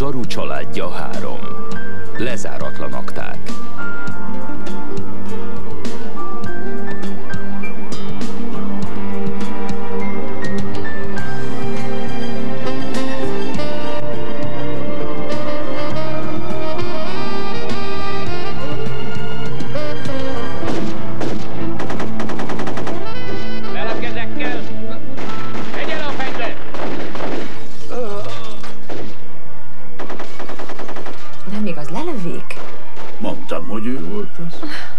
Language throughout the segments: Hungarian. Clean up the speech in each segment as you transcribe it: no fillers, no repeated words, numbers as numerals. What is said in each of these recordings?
Zsaru családja 3. Lezáratlan akták. Mondtam, hogy ő volt az.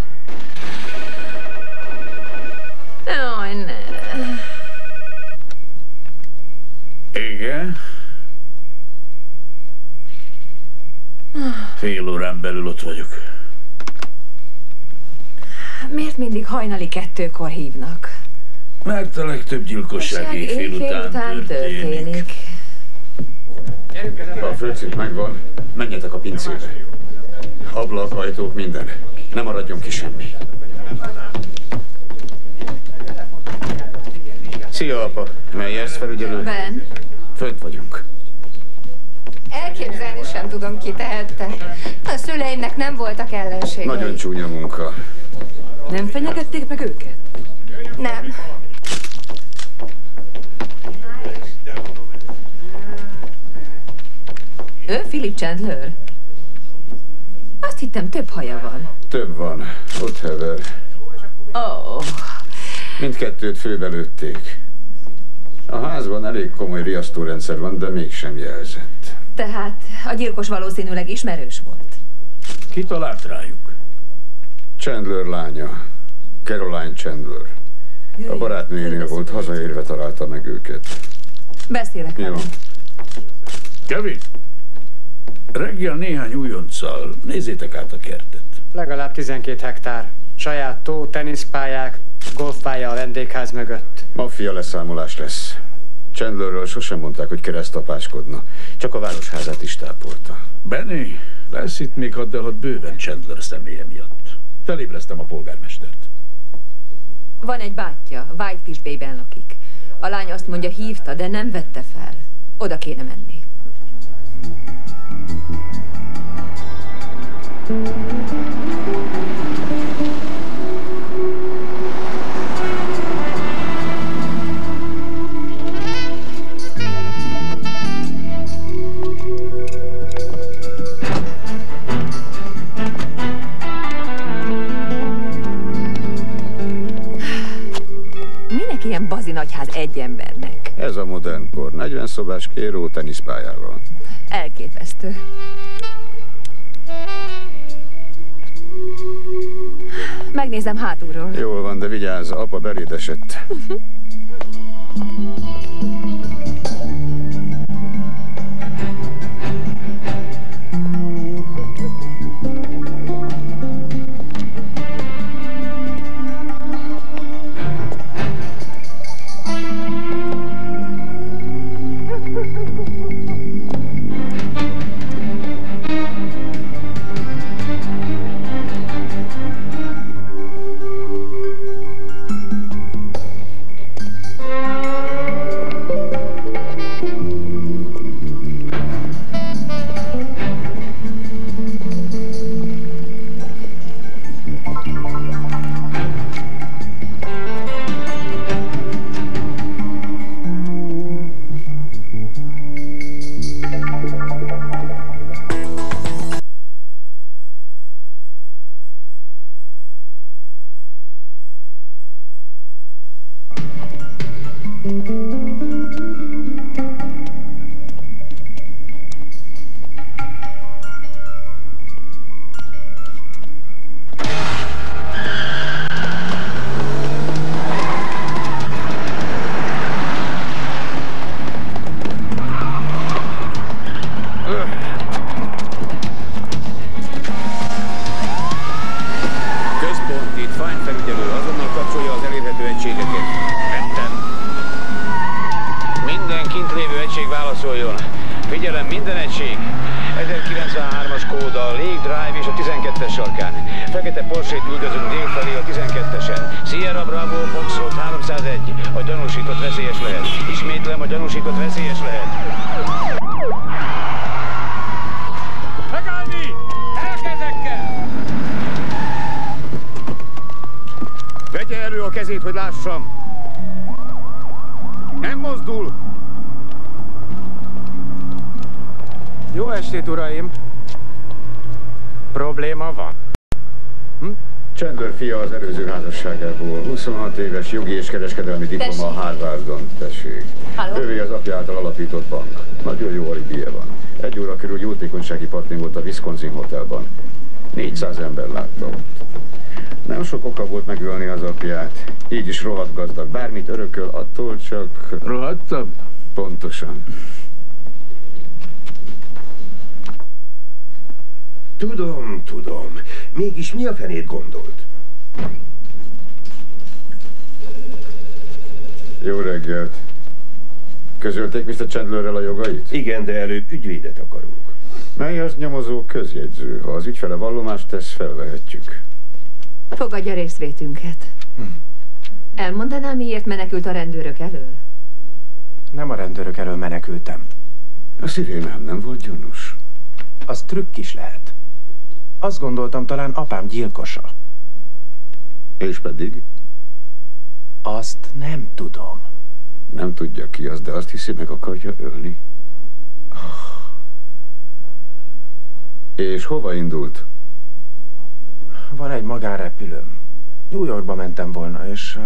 Jaj, ne. Igen. Fél órán belül ott vagyok. Miért mindig hajnali 2-kor hívnak? Mert a legtöbb gyilkosság éjfél után történik. A főcikk megvan. Menjetek a pincébe. Ablak, ajtók, minden. Ne maradjon ki semmi. Szia, apa. Melyersz felügyelő? Ben. Fönt vagyunk. Elképzelni sem tudom, ki tehette. A szüleimnek nem voltak ellenségei. Nagyon csúnya munka. Nem fenyegették meg őket? Nem. Ő Philip Chandler? Azt hittem, több haja van. Több van. Ott hever. Oh. Mindkettőt főbe lőtték. A házban elég komoly riasztórendszer van, de mégsem jelzett. Tehát a gyilkos valószínűleg ismerős volt. Ki talált rájuk? Chandler lánya. Caroline Chandler. A barátnőjénél volt, hazaérve találta meg őket. Beszélek vele. Kevin, reggel néhány újonccal nézzétek át a kertet. Legalább 12 hektár. Saját tó, teniszpályák, golfpálya a vendégház mögött. Maffia leszámolás lesz. Chandlerről sosem mondták, hogy keresztapáskodna. Csak a városházát is tápolta. Benny, lesz itt még 6-6 bőven Chandler személye miatt. Felébreztem a polgármestert. Van egy bátyja, Whitefish Bay-ben lakik. A lány azt mondja, hívta, de nem vette fel. Oda kéne menni. Minek ilyen bazi nagyház egy embernek? Ez a modern kor. 40 szobás kéró teniszpályával. Elképesztő. Megnézem hátulról. Jól van, de vigyázz, apa beléd esett. Figyelem, minden egység! 1093-as kód a Lake Drive és a 12-es sarkán. Fekete Porsche-t üldözünk délfelé a 12-esen. Sierra Bravo, Foxtrot 301. A gyanúsított veszélyes lehet. Ismétlem, a gyanúsított veszélyes lehet. Tegye elő a kezét, hogy lássam! Nem mozdul! Jó estét, uraim! Probléma van? Chandler fia az előző házasságából. 26 éves jogi és kereskedelmi diploma a Harvardon. Tessék. Halló? Ővé az apjától alapított bank. Nagyon jó alibije van. 1 óra körül jótékonysági partin volt a Wisconsin Hotelban. 400 ember látta ott. Nem sok oka volt megölni az apját. Így is rohadt gazdag. Bármit örököl, attól csak... Rohadtabb? Pontosan. Tudom. Mégis mi a fenét gondolt? Jó reggelt. Közölték Mr. Chandlerrel a jogait? Igen, de előbb ügyvédet akarunk. Mely az nyomozó közjegyző. Ha az ügyfele vallomást tesz, felvehetjük. Fogadja részvétünket. Elmondaná, miért menekült a rendőrök elől? Nem a rendőrök elől menekültem. A szirénám nem volt gyanús. Az trükk is lehet. Azt gondoltam, talán apám gyilkosa. És pedig? Azt nem tudom. Nem tudja ki az, de azt hiszi, meg akarja ölni. És hova indult? Van egy magánrepülőm. New Yorkba mentem volna, és...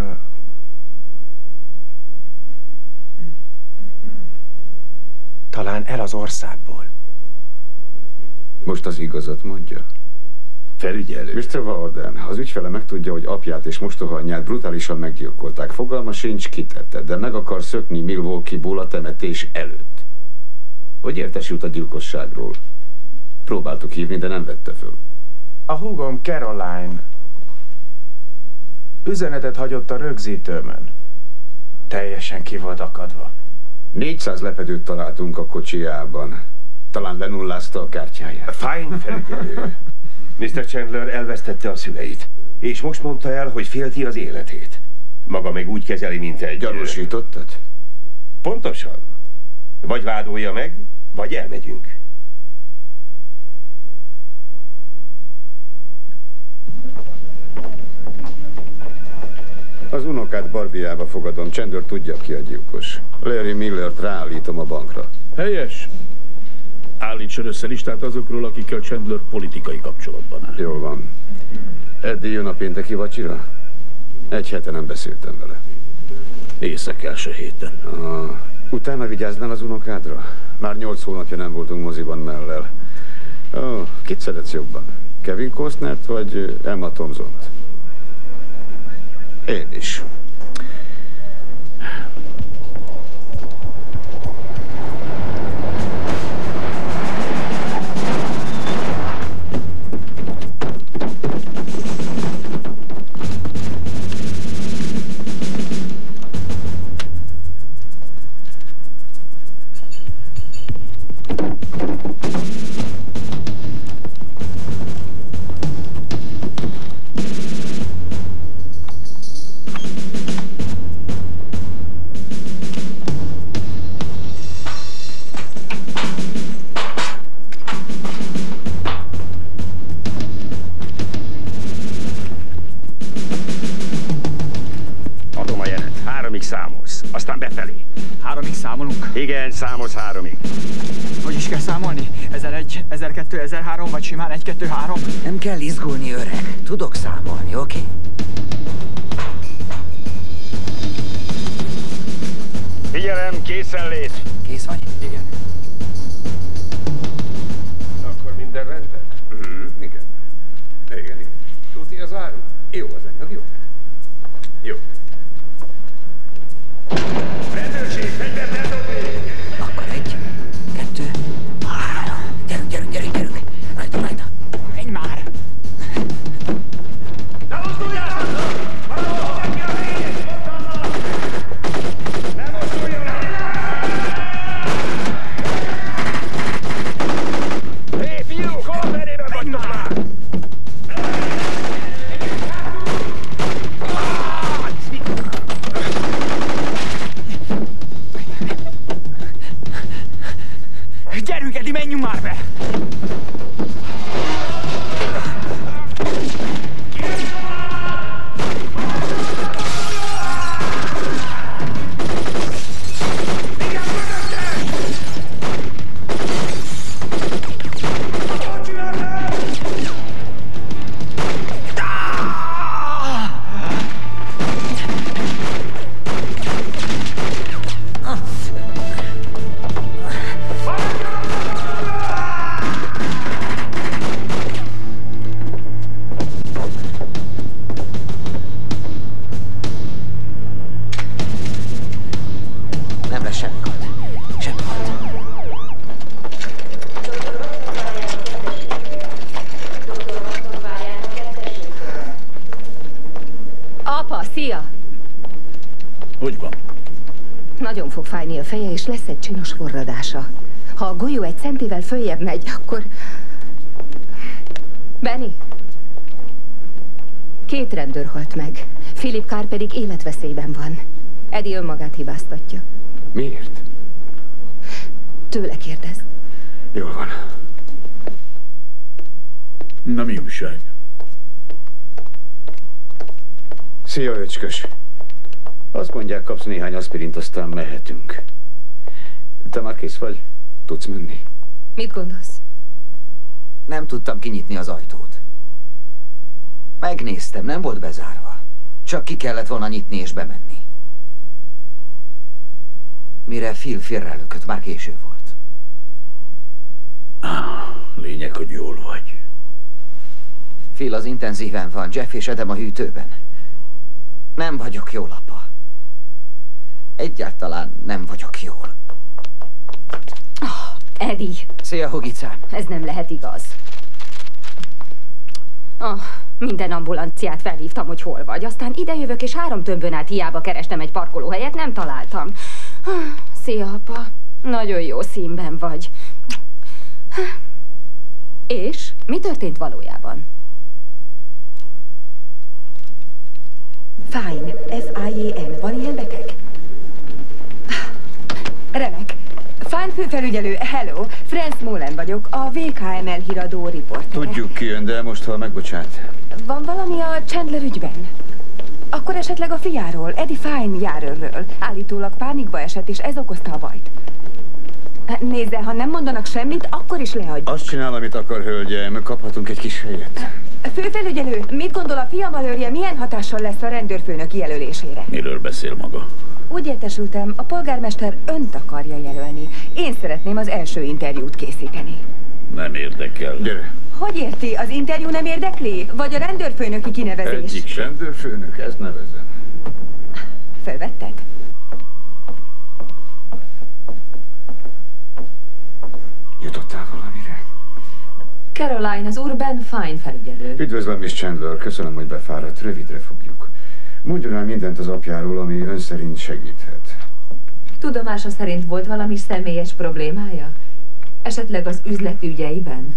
talán el az országból. Most az igazat mondja? Felügyelő. Mr. Warden, az ügyfele megtudja, hogy apját és mostohaanyját brutálisan meggyilkolták. Fogalma sincs, kitette, de meg akar szökni Milwaukee-ból a temetés előtt. Hogy értesült a gyilkosságról? Próbáltuk hívni, de nem vette föl. A húgom Caroline üzenetet hagyott a rögzítőmön. Teljesen ki volt akadva. 400 lepedőt találtunk a kocsijában. Talán lenullázta a kártyáját. Fine, felügyelő. Mr. Chandler elvesztette a szüleit, és most mondta el, hogy félti az életét. Maga meg úgy kezeli, mint egy... Gyanúsítottad? Pontosan. Vagy vádolja meg, vagy elmegyünk. Az unokát Barbiába fogadom. Chandler tudja, ki a gyilkos. Larry Millert ráállítom a bankra. Helyes. Állítson össze listát azokról, akikkel Chandler politikai kapcsolatban áll. Jól van. Eddie jön a pénteki vacsira? 1 hete nem beszéltem vele. Észak első héten. Utána vigyáznál az unokádra? Már 8 hónapja nem voltunk moziban mellel. Kit szeretsz jobban? Kevin Costnert vagy Emma Thompsont? Én is. Számolsz, aztán befelé. 3-ig számolunk? Igen, számolsz 3-ig. Hogy is kell számolni? 1001, 1002, 1003, vagy simán 1, 2, 3? Nem kell izgulni, öreg. Tudok számolni, oké? Figyelem, készenlét. Kész vagy? Igen. Akkor minden rendben? Igen. Igen. Tuti az áru? Jó az anyag, jó? Jó. Rendőrség, fegyvert eldobni! Akkor 1, 2, 3. Gyerünk. Rajta. Menj már! Ne mozduljátok! Valahol hagyja a végét! Ne mozduljon! Hé, fiúk, hol felében vagytok már? semmi gond. Semmi gond. Apa, szia! Hogy van? Nagyon fog fájni a feje, és lesz egy csinos forradása. Ha a golyó egy centivel följebb megy, akkor... Benny! 2 rendőr halt meg. Philip Carr pedig életveszélyben van. Eddie önmagát hibáztatja. Miért? Tőle kérdez. Jól van. Na, mi újság? Szia, öcskös. Azt mondják, kapsz néhány aspirint, aztán mehetünk. Te már kész vagy? Tudsz menni? Mit gondolsz? Nem tudtam kinyitni az ajtót. Megnéztem, nem volt bezárva. Csak ki kellett volna nyitni és bemenni. Mire Phil félrelökött, már késő volt. Lényeg, hogy jól vagy. Phil az intenzíven van, Jeff és Adam a hűtőben. Nem vagyok jól, apa. Egyáltalán nem vagyok jól. Eddie, Szia, Hugicám. ez nem lehet igaz. Minden ambulanciát felhívtam, hogy hol vagy. Aztán idejövök, és 3 tömbön át hiába kerestem egy parkolóhelyet, nem találtam. Szia, apa. Nagyon jó színben vagy. És mi történt valójában? Fine. F-I-E-N. Van ilyen beteg? Remek. Fine főfelügyelő, hello. Franz Mullen vagyok, a VKML híradó riportere. Tudjuk ki jön, de most, ha megbocsát. Van valami a Chandler ügyben? Akkor esetleg a fiáról, Eddie Fine járőrről. Állítólag pánikba esett, és ez okozta a bajt. Nézd, ha nem mondanak semmit, akkor is leadjuk. Azt csinál, amit akar, hölgyem. Kaphatunk egy kis helyet. Főfelügyelő, mit gondol, a fia malőrje milyen hatással lesz a rendőrfőnök jelölésére? Miről beszél maga? Úgy értesültem, a polgármester önt akarja jelölni. Én szeretném az első interjút készíteni. Nem érdekel. Gyere. Hogy érti? Az interjú nem érdekli? Vagy a rendőrfőnöki kinevezés? Egyik sem. Rendőrfőnök, ezt nevezem. Fölvetted? Jutottál valamire? Caroline, az Urban Fine felügyelő. Üdvözlöm, Miss Chandler. Köszönöm, hogy befáradt. Rövidre fogjuk. Mondjon el mindent az apjáról, ami ön szerint segíthet. Tudomása szerint volt valami személyes problémája? Esetleg az üzletügyeiben?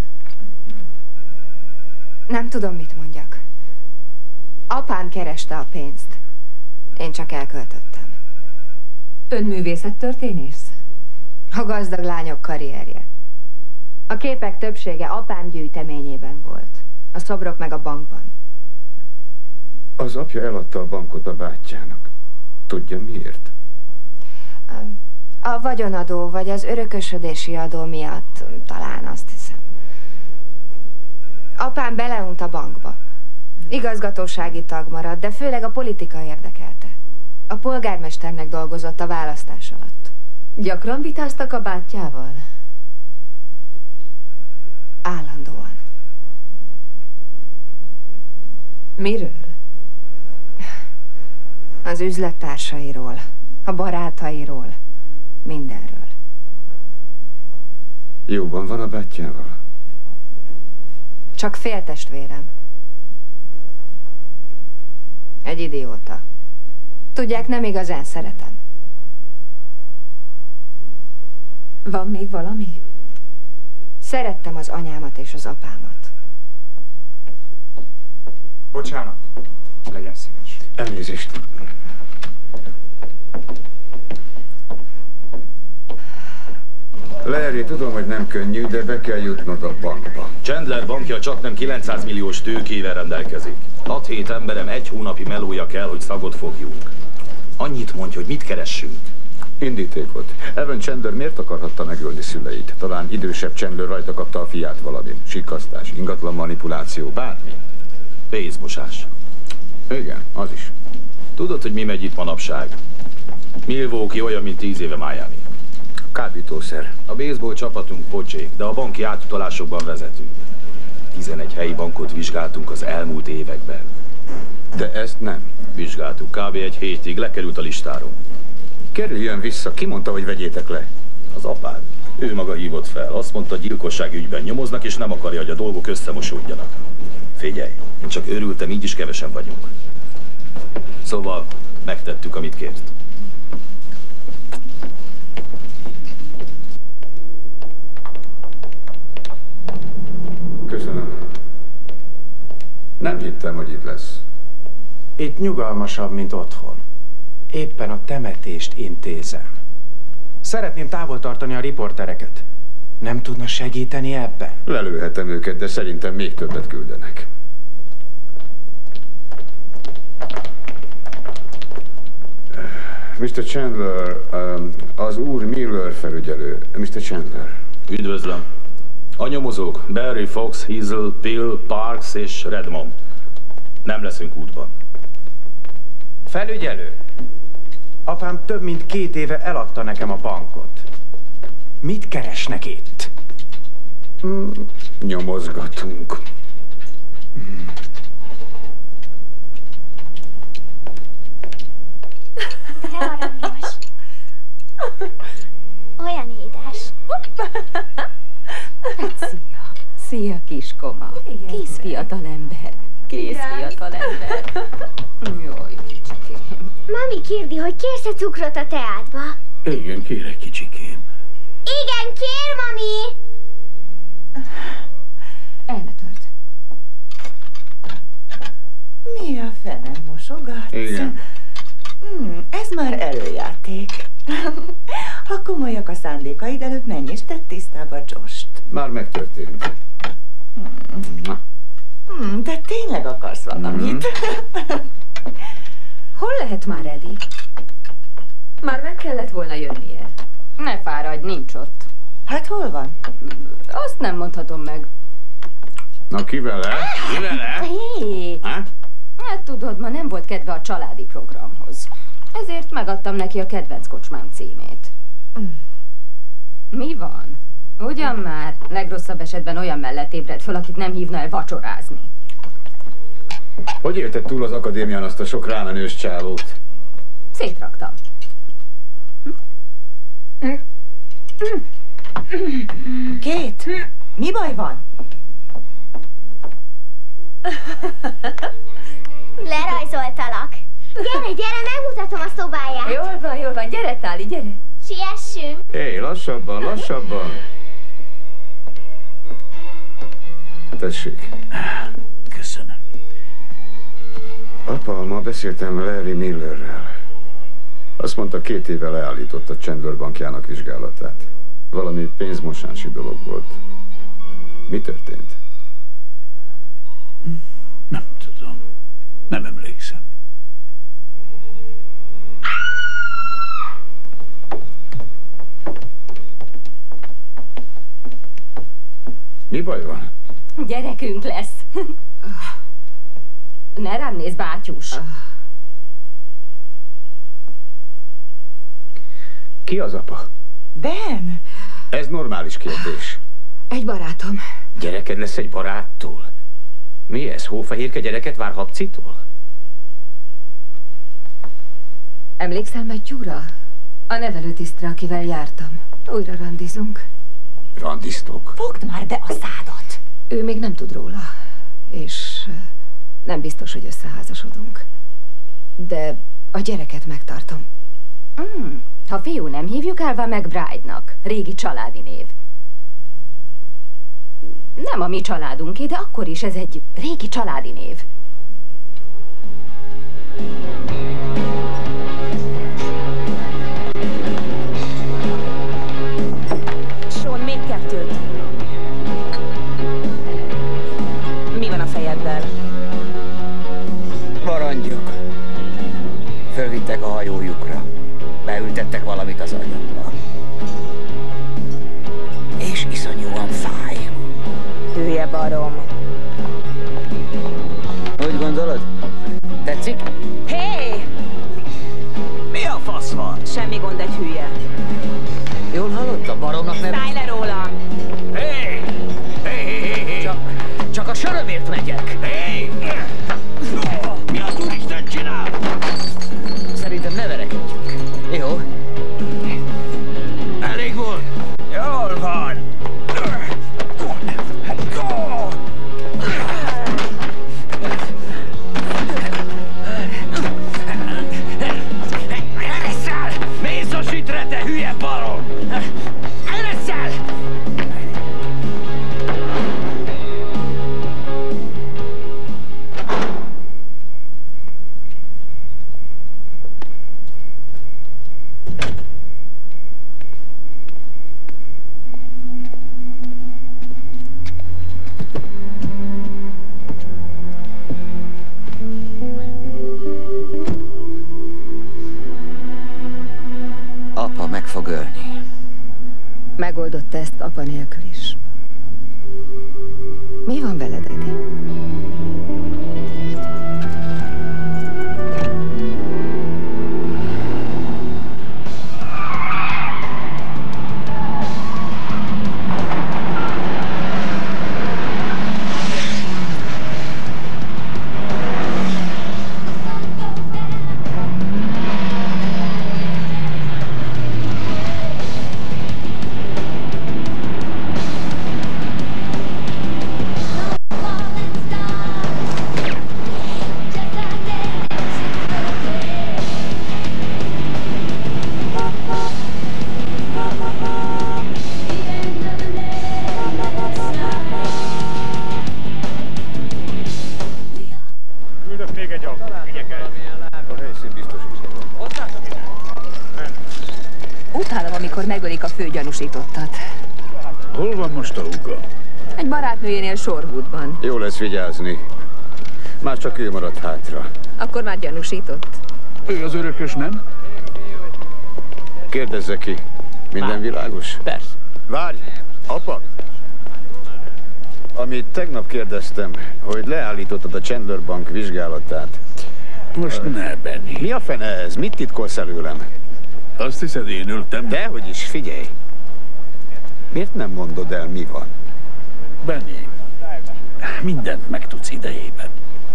Nem tudom, mit mondjak. Apám kereste a pénzt. Én csak elköltöttem. Ön művészettörténész? A gazdag lányok karrierje. A képek többsége apám gyűjteményében volt. A szobrok meg a bankban. Az apja eladta a bankot a bátyjának. Tudja miért? A vagyonadó vagy az örökösödési adó miatt, talán azt hiszem. Apám beleunt a bankba. Igazgatósági tag maradt, de főleg a politika érdekelte. A polgármesternek dolgozott a választás alatt. Gyakran vitáztak a bátyjával? Állandóan. Miről? Az üzlettársairól, a barátairól, mindenről. Jóban van a bátyjával? Csak féltestvérem. Egy idióta. Tudják, nem igazán szeretem. Van még valami? Szerettem az anyámat és az apámat. Bocsánat. Legyen szíves. Elnézést. Larry, tudom, hogy nem könnyű, de be kell jutnod a bankba. Chandler bankja csaknem 900 milliós tőkével rendelkezik. 6-7 emberem 1 hónapi melója kell, hogy szagot fogjunk. Annyit mondj, hogy mit keressünk. Indítékot. Evan Chandler miért akarhatta megölni szüleit? Talán idősebb Chandler rajta kapta a fiát valamin. Sikasztás, ingatlan manipuláció, bármi. Pénzmosás. Igen, az is. Tudod, hogy mi megy itt manapság? Milwaukee olyan, mint 10 éve Miami. Kábítószer. A baseball csapatunk pocsék, de a banki átutalásokban vezetünk. 11 helyi bankot vizsgáltunk az elmúlt években. De ezt nem. Vizsgáltuk kb. 1 hétig, lekerült a listáról. Kerüljön vissza. Ki mondta, hogy vegyétek le? Az apád. Ő maga hívott fel. Azt mondta, gyilkosság ügyben nyomoznak, és nem akarja, hogy a dolgok összemosódjanak. Figyelj, én csak örültem, így is kevesen vagyunk. Szóval megtettük, amit kért. Köszönöm. Nem hittem, hogy itt lesz. Itt nyugalmasabb, mint otthon. Éppen a temetést intézem. Szeretném távol tartani a riportereket. Nem tudna segíteni ebben? Lelőhetem őket, de szerintem még többet küldenek. Mr. Chandler, az úr Miller felügyelő. Mr. Chandler. Üdvözlöm. A nyomozók Barry, Fox, Hazel, Bill, Parks és Redmond. Nem leszünk útban. Felügyelő? Apám több mint 2 éve eladta nekem a bankot. Mit keresnek itt? Nyomozgatunk. De aranyos. Olyan édes. Szia. Szia, kiskoma. Kész fiatalember. Kész fiatalember. Jaj, kicsikém. Mami kérdi, hogy kérsz-e cukrot a teádba? Igen, kérek, kicsikém. Igen, kér, mami! El ne tört. Mi a fenem mosogatsz? Igen. Ez már előjáték. Ha komolyak a szándékaid, előbb menj és tedd tisztába Jost. Már megtörtént. De tényleg akarsz valamit? Hol lehet már Eddie? Már meg kellett volna jönnie. Ne fáradj, nincs ott. Hát hol van? Azt nem mondhatom meg. Na, ki vele? Ki vele? Hé! Hát tudod, ma nem volt kedve a családi programhoz. Ezért megadtam neki a kedvenc kocsmám címét. Mi van? Ugyan már, legrosszabb esetben olyan mellett ébred föl, akit nem hívna el vacsorázni. Hogy élted túl az akadémián azt a sok rámenős csávót? Szétraktam. Két, mi baj van? Lerajzoltalak. Gyere, megmutatom a szobáját. Jól van, gyere, Táli, gyere. Siessünk. Hé, lassabban, lassabban. Tessék. Köszönöm. Apa, ma beszéltem Larry Millerrel. Azt mondta, 2 éve leállította Chandler bankjának vizsgálatát. Valami pénzmosási dolog volt. Mi történt? Nem tudom. Nem emlékszem. Mi baj van? Gyerekünk lesz. Ne rám nézz, bátyus. Ki az apa? Ben! Ez normális kérdés. Egy barátom. Gyereked lesz egy baráttól? Mi ez? Hófehérke gyereket vár Habcitól? Emlékszel Matthew-ra? A nevelőtisztre, akivel jártam. Újra randizunk. Randiztok? Fogd már be a szádat! Ő még nem tud róla. És nem biztos, hogy összeházasodunk. De a gyereket megtartom. Ha fiú nem hívjuk Alva McBride-nak. Régi családi név. Nem a mi családunké, de akkor is ez egy régi családi név. Sean, még 2. Mi van a fejeddel? Varangyok. Fölvittek a hajójukra. Beültettek valamit az agyamba. És iszonyúan fáj. Hülye barom. Úgy gondolod? Tetszik? Hé! Mi a fasz van? Semmi gond, egy hülye. Jól hallottam, baromnak nem... Szállj le rólam! Hé! Hé! Csak a sörömért megyek. Hé! Mi az úristen csinál? Szerintem ne verekedjünk. Jó, fog ölni. Megoldotta ezt apa nélkül is. Mi van veled, Eddie? Utálom, amikor megölik a főgyanúsítottat. Hol van most a húga? Egy barátnőjénél Shorewoodban. Jó lesz vigyázni. Már csak ő maradt hátra. Akkor már gyanúsított. Ő az örökös, nem? Kérdezze ki. Minden világos? Persze. Várj! Apa! Amit tegnap kérdeztem, hogy leállítottad a Chandler Bank vizsgálatát. Most ne, Benny. Mi a fene ez? Mit titkolsz előlem? Azt hiszed, én ültem? Dehogy is, figyelj! Miért nem mondod el, mi van? Benny, mindent megtudsz idejében.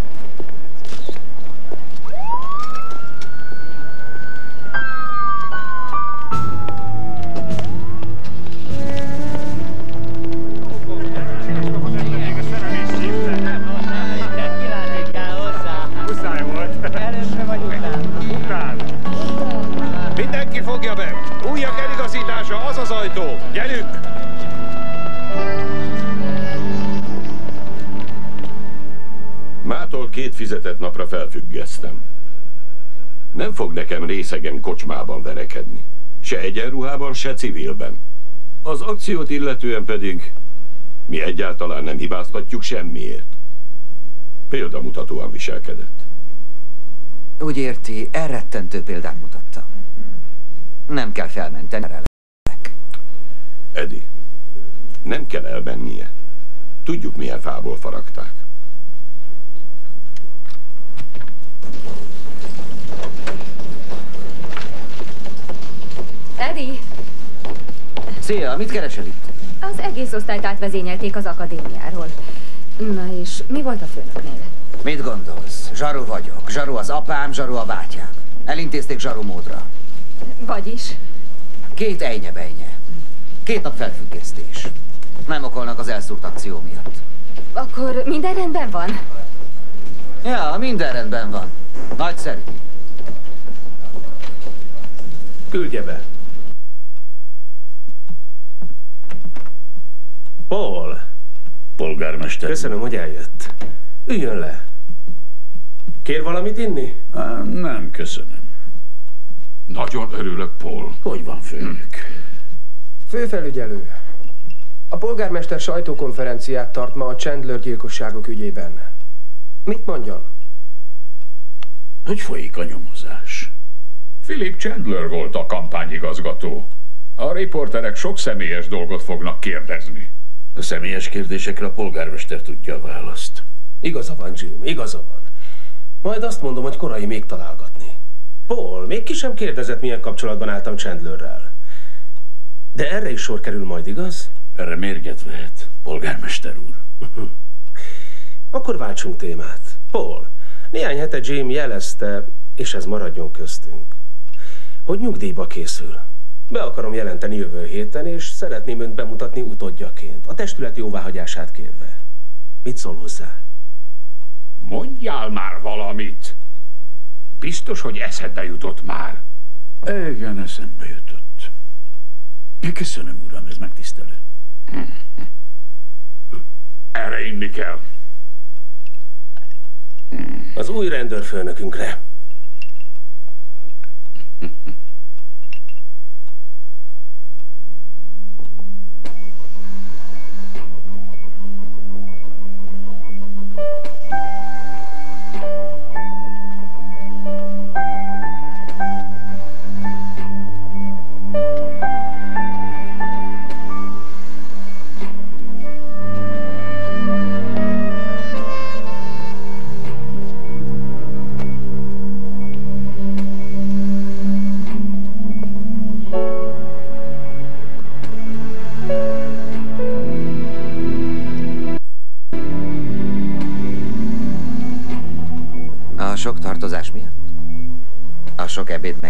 Mindenki fogja be! Újak eligazítása, az az ajtó! Gyerünk! Mától 2 fizetett napra felfüggesztem. Nem fog nekem részegen kocsmában verekedni. Se egyenruhában, se civilben. Az akciót illetően pedig mi egyáltalán nem hibáztatjuk semmiért. Példamutatóan viselkedett. Úgy érti, elrettentő példát mutatta. Nem kell felmenteni. Eddie, nem kell elmennie. Tudjuk, milyen fából faragták. Eddie! Szia, mit keresel itt? Az egész osztályt átvezényelték az akadémiáról. Na és mi volt a főnöknél? Mit gondolsz? Zsaru vagyok. Zsaru az apám, Zsaru a bátyám. Elintézték Zsaru módra. Vagyis? 2 ejnye-bejnye. 2 nap felfüggesztés. Nem okolnak az elszúrt akció miatt. Akkor minden rendben van? Ja, minden rendben van. Nagyszerű. Küldje be. Paul. Polgármester. Köszönöm, hogy eljött. Üljön le. Kér valamit inni? Nem, köszönöm. Nagyon örülök, Paul. Hogy van, főnök? Főfelügyelő. A polgármester sajtókonferenciát tart ma a Chandler gyilkosságok ügyében. Mit mondjon? Hogy folyik a nyomozás? Philip Chandler volt a kampányigazgató. A riporterek sok személyes dolgot fognak kérdezni. A személyes kérdésekre a polgármester tudja a választ. Igaza van, Jim, igaza van. Majd azt mondom, hogy korai még találgatni. Paul, még ki sem kérdezett, milyen kapcsolatban álltam Chandlerrel. De erre is sor kerül majd, igaz? Erre mérget vehet, polgármester úr. Akkor váltsunk témát. Paul, néhány hete Jim jelezte, és ez maradjon köztünk, hogy nyugdíjba készül. Be akarom jelenteni jövő héten, és szeretném önt bemutatni utódjaként, a testület jóváhagyását kérve. Mit szól hozzá? Mondjál már valamit! Biztos, hogy eszedbe jutott már. Igen, eszembe jutott. Köszönöm, uram, ez megtisztelő. Erre inni kell. Az új rendőrfőnökünkre.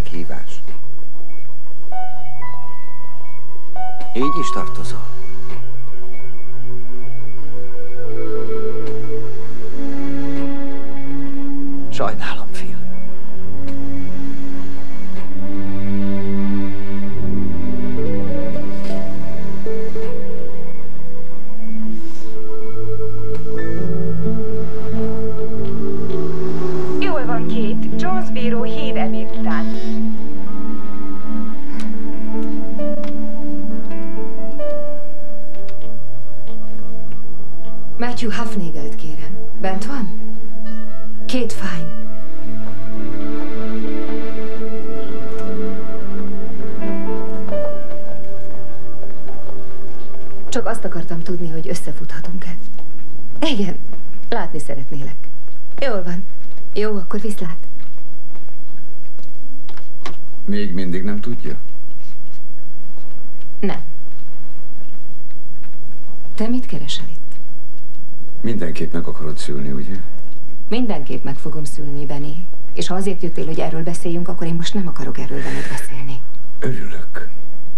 meghívás. Így is tartozol. Sajnálom, Phil. Jól van, Kate. Jones bíró hív ebéd után. Matthew Huffnagelt kérem. Bent van? Kate Fine. Csak azt akartam tudni, hogy összefuthatunk-e. Igen, látni szeretnélek. Jól van. Jó, akkor viszlát. Még mindig nem tudja? Nem. Te mit keresel itt? Mindenképp meg akarod szülni, ugye? Mindenképp meg fogom szülni, Benny. És ha azért jöttél, hogy erről beszéljünk, akkor én most nem akarok erről veled beszélni. Örülök.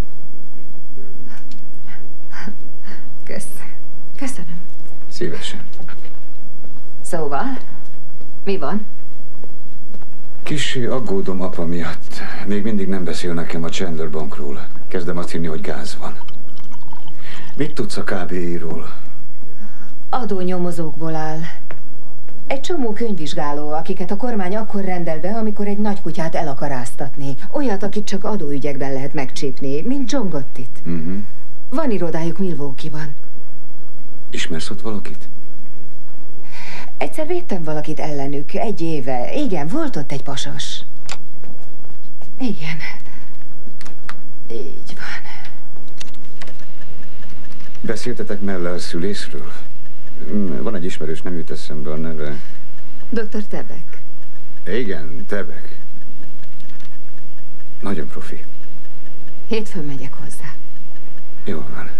Köszönöm. Szívesen. Szóval, mi van? Kissé aggódom apa miatt. Még mindig nem beszél nekem a Chandler bankról. Kezdem azt hinni, hogy gáz van. Mit tudsz a KBI-ról? Adónyomozókból áll. Egy csomó könyvvizsgáló, akiket a kormány akkor rendel be, amikor egy nagy kutyát el akar áztatni. Olyat, akit csak adóügyekben lehet megcsípni, mint John Gottit. Van irodájuk Milwaukee-ban. Ismersz ott valakit? Egyszer védtem valakit ellenük, 1 éve. Igen, volt ott egy pasas. Igen. Így van. Beszéltetek Mellel szülészről? Van egy ismerős, nem jut eszembe a neve. Dr. Tebek. Igen, Tebek. Nagyon profi. Hétfőn megyek hozzá. Jól van.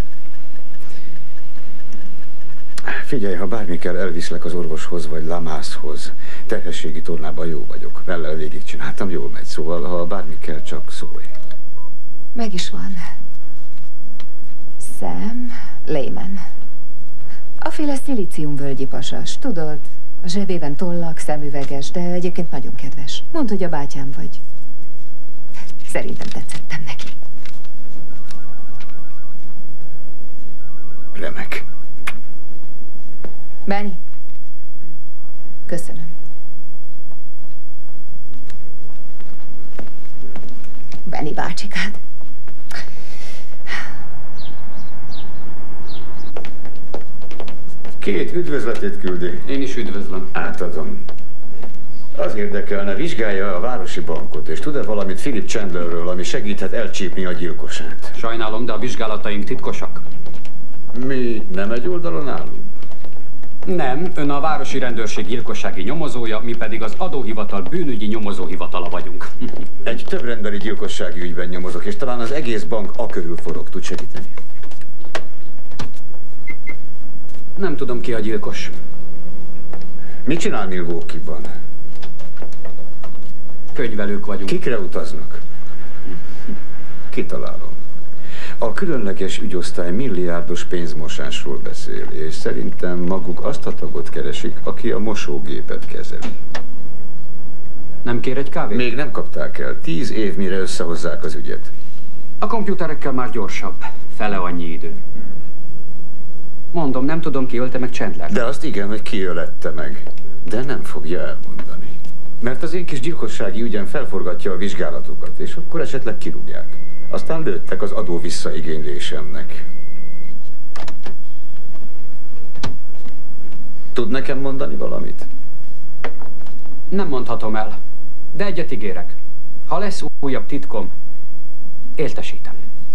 Figyelj, ha bármi kell, elviszlek az orvoshoz vagy Lamászhoz. Terhességi tornában jó vagyok. Mellel végigcsináltam, jól megy, szóval ha bármi kell, csak szólj. Meg is van. Sam Lehman. Aféle szilíciumvölgyi pasas, tudod? A zsebében tollak, szemüveges, de egyébként nagyon kedves. Mondd, hogy a bátyám vagy. Szerintem tetszettem neki. Remek. Benny. Köszönöm. Benny bácsikád. Két üdvözletét küldi. Én is üdvözlöm. Átadom. Az érdekelne, vizsgálja a városi bankot, és tud-e valamit Philip Chandlerről, ami segíthet elcsípni a gyilkosát? Sajnálom, de a vizsgálataink titkosak. Mi nem egy oldalon állunk? Nem, ön a városi rendőrség gyilkossági nyomozója, mi pedig az adóhivatal bűnügyi nyomozóhivatala vagyunk. Egy többrendbeli gyilkossági ügyben nyomozok, és talán az egész bank akörül forog. Tud segíteni? Nem tudom, ki a gyilkos. Mit csinál Milwaukee-ban? Könyvelők vagyunk. Kikre utaznak? Kitalálom. A különleges ügyosztály milliárdos pénzmosásról beszél, és szerintem maguk azt a tagot keresik, aki a mosógépet kezeli. Nem kér egy kávét? Még nem kapták el. 10 év, mire összehozzák az ügyet. A komputerekkel már gyorsabb. Fele annyi idő. Mondom, nem tudom, ki ölte meg Chandler. De azt igen, hogy ki ölette meg. De nem fogja elmondani. Mert az én kis gyilkossági ügyem felforgatja a vizsgálatokat, és akkor esetleg kirúgják. Aztán lőttek az adó visszaigénylésemnek. Tud nekem mondani valamit? Nem mondhatom el, de egyet ígérek. Ha lesz újabb titkom, értesítem.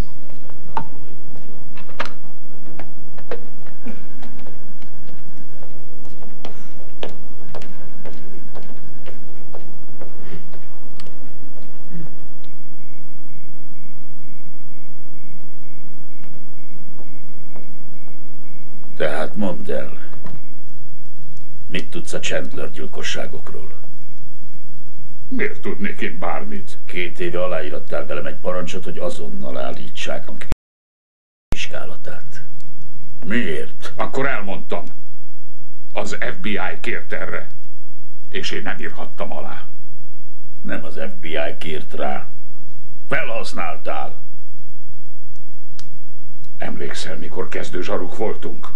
Tehát mondd el, mit tudsz a Chandler gyilkosságokról? Miért tudnék én bármit? 2 éve aláírattál velem egy parancsot, hogy azonnal állítsák a vizsgálatát. Miért? Akkor elmondtam. Az FBI kért erre, és én nem írhattam alá. Nem az FBI kért rá. Felhasználtál. Emlékszel, mikor kezdőzsaruk voltunk?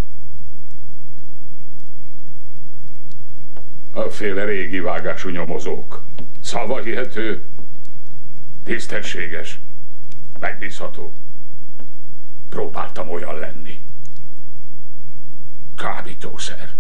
A féle régi vágású nyomozók. Szavahihető, tisztességes, megbízható. Próbáltam olyan lenni. Kábítószer.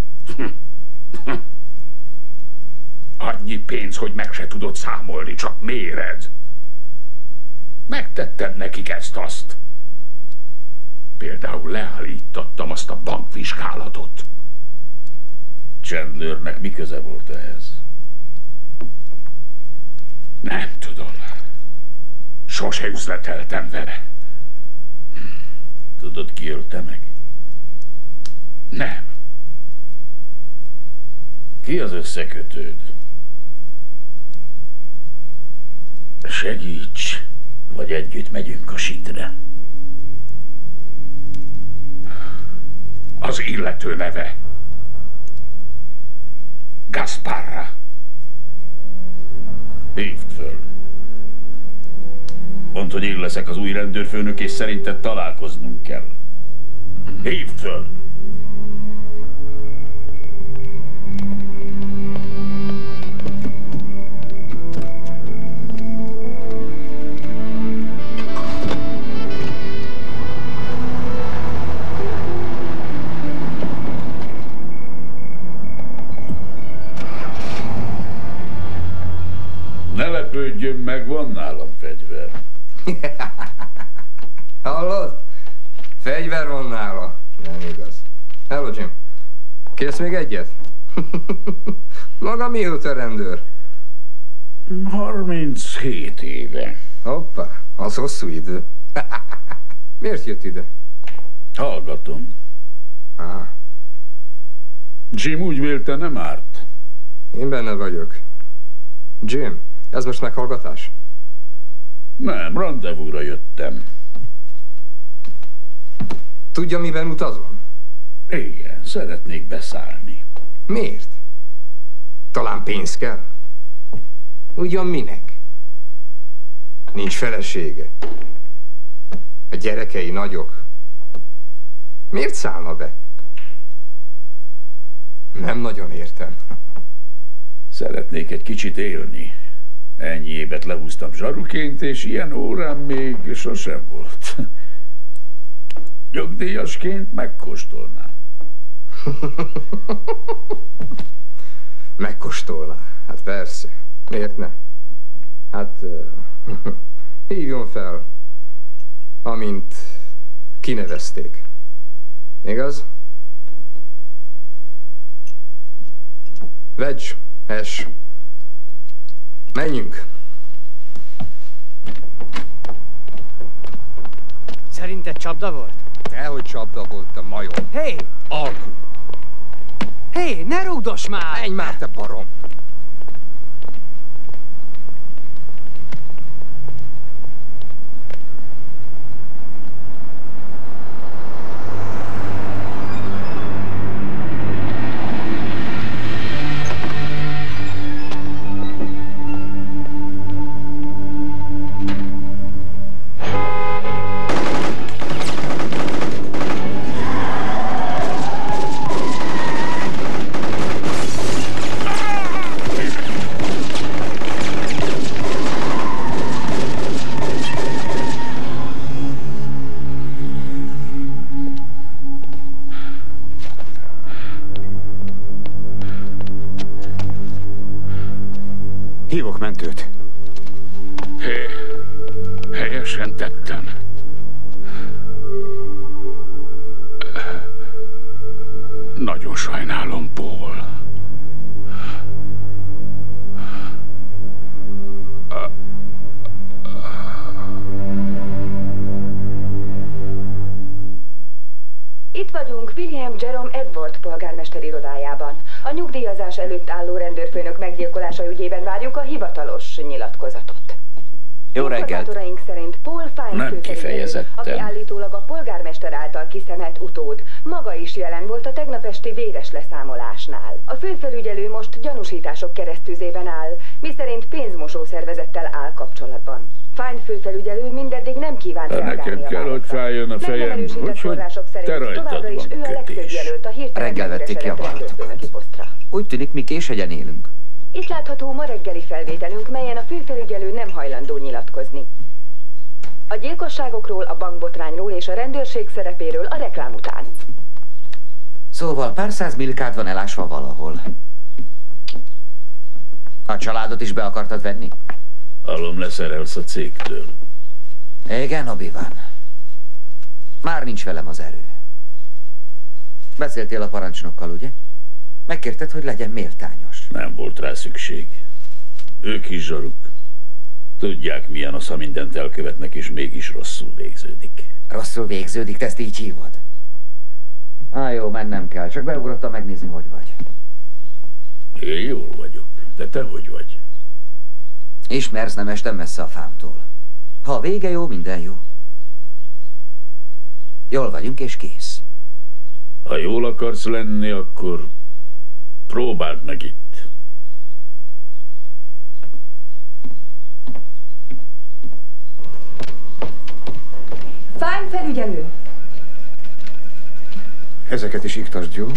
Annyi pénz, hogy meg se tudod számolni, csak méred. Megtettem nekik ezt-azt. Például leállítottam azt a bankvizsgálatot. Chandlernek mi köze volt ehhez? Nem tudom. Sose üzleteltem vele. Tudod, ki ölte meg? Nem. Ki az összekötőd? Segíts, vagy együtt megyünk a sitre. Az illető neve Gasparra. Hívd föl. Mondd, hogy én leszek az új rendőrfőnök, és szerinted találkoznunk kell. Hívd föl! Ne lepődjön meg, van nálam fegyver. Hallod? Fegyver van nála. Nem igaz. Hello, Jim. Kérsz még egyet? Maga mióta rendőr? 37 éve. Hoppá, az hosszú idő. Miért jött ide? Hallgatom. Aha. Jim úgy vélte, nem árt. Én benne vagyok. Jim, ez most meghallgatás? Nem, rendezvúra jöttem. Tudja, miben utazom? Igen, szeretnék beszállni. Miért? Talán pénz kell? Ugyan minek? Nincs felesége. A gyerekei nagyok. Miért szállna be? Nem nagyon értem. Szeretnék egy kicsit élni. Ennyi évet lehúztam zsaruként, és ilyen órám még sosem volt. Nyugdíjasként megkóstolnám. Megkóstolná? Hát persze. Miért ne? Hát hívjon fel, amint kinevezték. Igaz? Vegy, es. Menjünk. Szerinted csapda volt? Dehogy csapda volt, a majom. Hé! Alkú. Hé, ne rúgdos már! Menj már, te barom! Hívok mentőt. Hé, helyesen tettem. Nagyon sajnálom, Paul. Itt vagyunk William Jerome Edward polgármester irodájában. A nyugdíjazás előtt álló rendőrfőnök meggyilkolása ügyében várjuk a hivatalos nyilatkozatot. Jó reggelt! Informátoraink szerint Paul Fine főfelügyelő, aki állítólag a polgármester által kiszemelt utód, maga is jelen volt a tegnap esti véres leszámolásnál. A főfelügyelő most gyanúsítások keresztüzében áll, miszerint pénzmosó szervezettel áll kapcsolatban. Fine főfelügyelő mindeddig nem kíván reagálni nekem kell, hogy feljön a fejem, úgyhogy te továbbra is ő a legfőbb jelölt a hirtelen Reggel vették ki a rendőrfőnöki posztra. Úgy tűnik, mi késhegyen élünk. Itt látható ma reggeli felvételünk, melyen a főfelügyelő nem hajlandó nyilatkozni. A gyilkosságokról, a bankbotrányról és a rendőrség szerepéről a reklám után. Szóval pár száz millikád van elásva valahol. A családot is be akartad venni? Hallom, leszerelsz a cégtől. Igen, Obi-Wan. Már nincs velem az erő. Beszéltél a parancsnokkal, ugye? Megkérted, hogy legyen méltányos. Nem volt rá szükség. Ők is zsaruk. Tudják, milyen az, ha mindent elkövetnek, és mégis rosszul végződik. Rosszul végződik, te ezt így hívod? Jó, mennem kell. Csak beugrottam megnézni, hogy vagy. Én jól vagyok. De te hogy vagy? Ismersz, nem estem messze a fámtól. Ha a vége jó, minden jó. Jól vagyunk, és kész. Ha jól akarsz lenni, akkor próbáld meg itt. Fine felügyelő! Ezeket is iktasd, jó?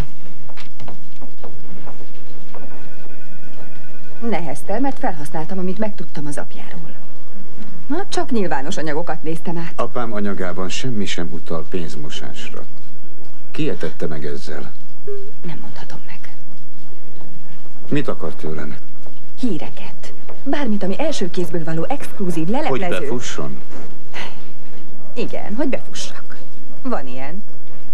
Neheztel, mert felhasználtam, amit megtudtam az apjáról. Na, csak nyilvános anyagokat néztem át. Apám anyagában semmi sem utal pénzmosásra. Ki etette meg ezzel? Nem mondhatom meg. Mit akar tőlem? Híreket. Bármit, ami első kézből való exkluzív leleplező. Hogy befusson? Igen, hogy befussak. Van ilyen.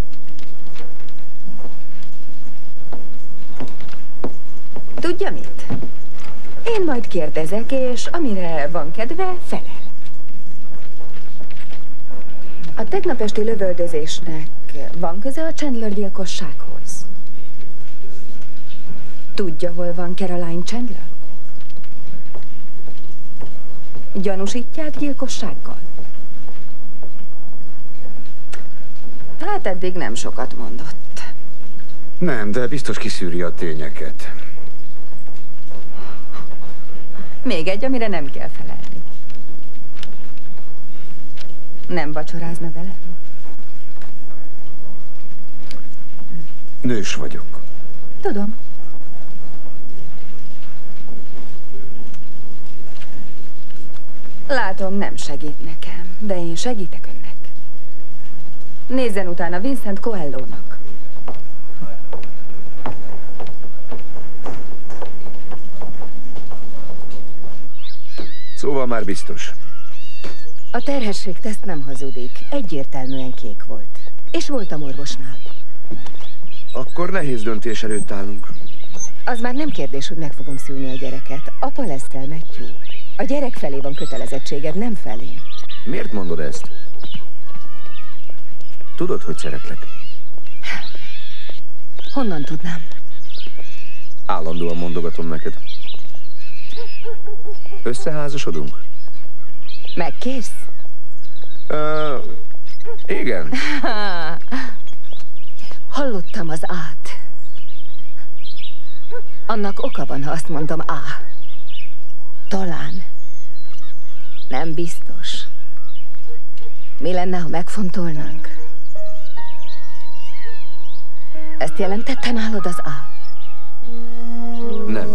Tudja mit? Én majd kérdezek, és amire van kedve, felel. A tegnap esti lövöldözésnek van köze a Chandler gyilkossághoz? Tudja, hol van Caroline Chandler? Gyanúsítják gyilkossággal? Hát eddig nem sokat mondott. Nem, de biztos kiszűri a tényeket. Még egy, amire nem kell felelni. Nem vacsorázna velem? Nős vagyok. Tudom. Látom, nem segít nekem, de én segítek önnek. Nézzen utána Vincent Coelho-nak. Szóval már biztos. A terhességteszt nem hazudik. Egyértelműen kék volt. És voltam orvosnál. Akkor nehéz döntés előtt állunk. Az már nem kérdés, hogy meg fogom szülni a gyereket. Apa leszel, Matthew. A gyerek felé van kötelezettséged, nem felém. Miért mondod ezt? Tudod, hogy szeretlek? Honnan tudnám? Állandóan mondogatom neked. Összeházasodunk? Megkérsz? Igen. Hallottam az át. Annak oka van, ha azt mondom á. Talán. Nem biztos. Mi lenne, ha megfontolnánk? Ezt jelentette nálad az á? Nem.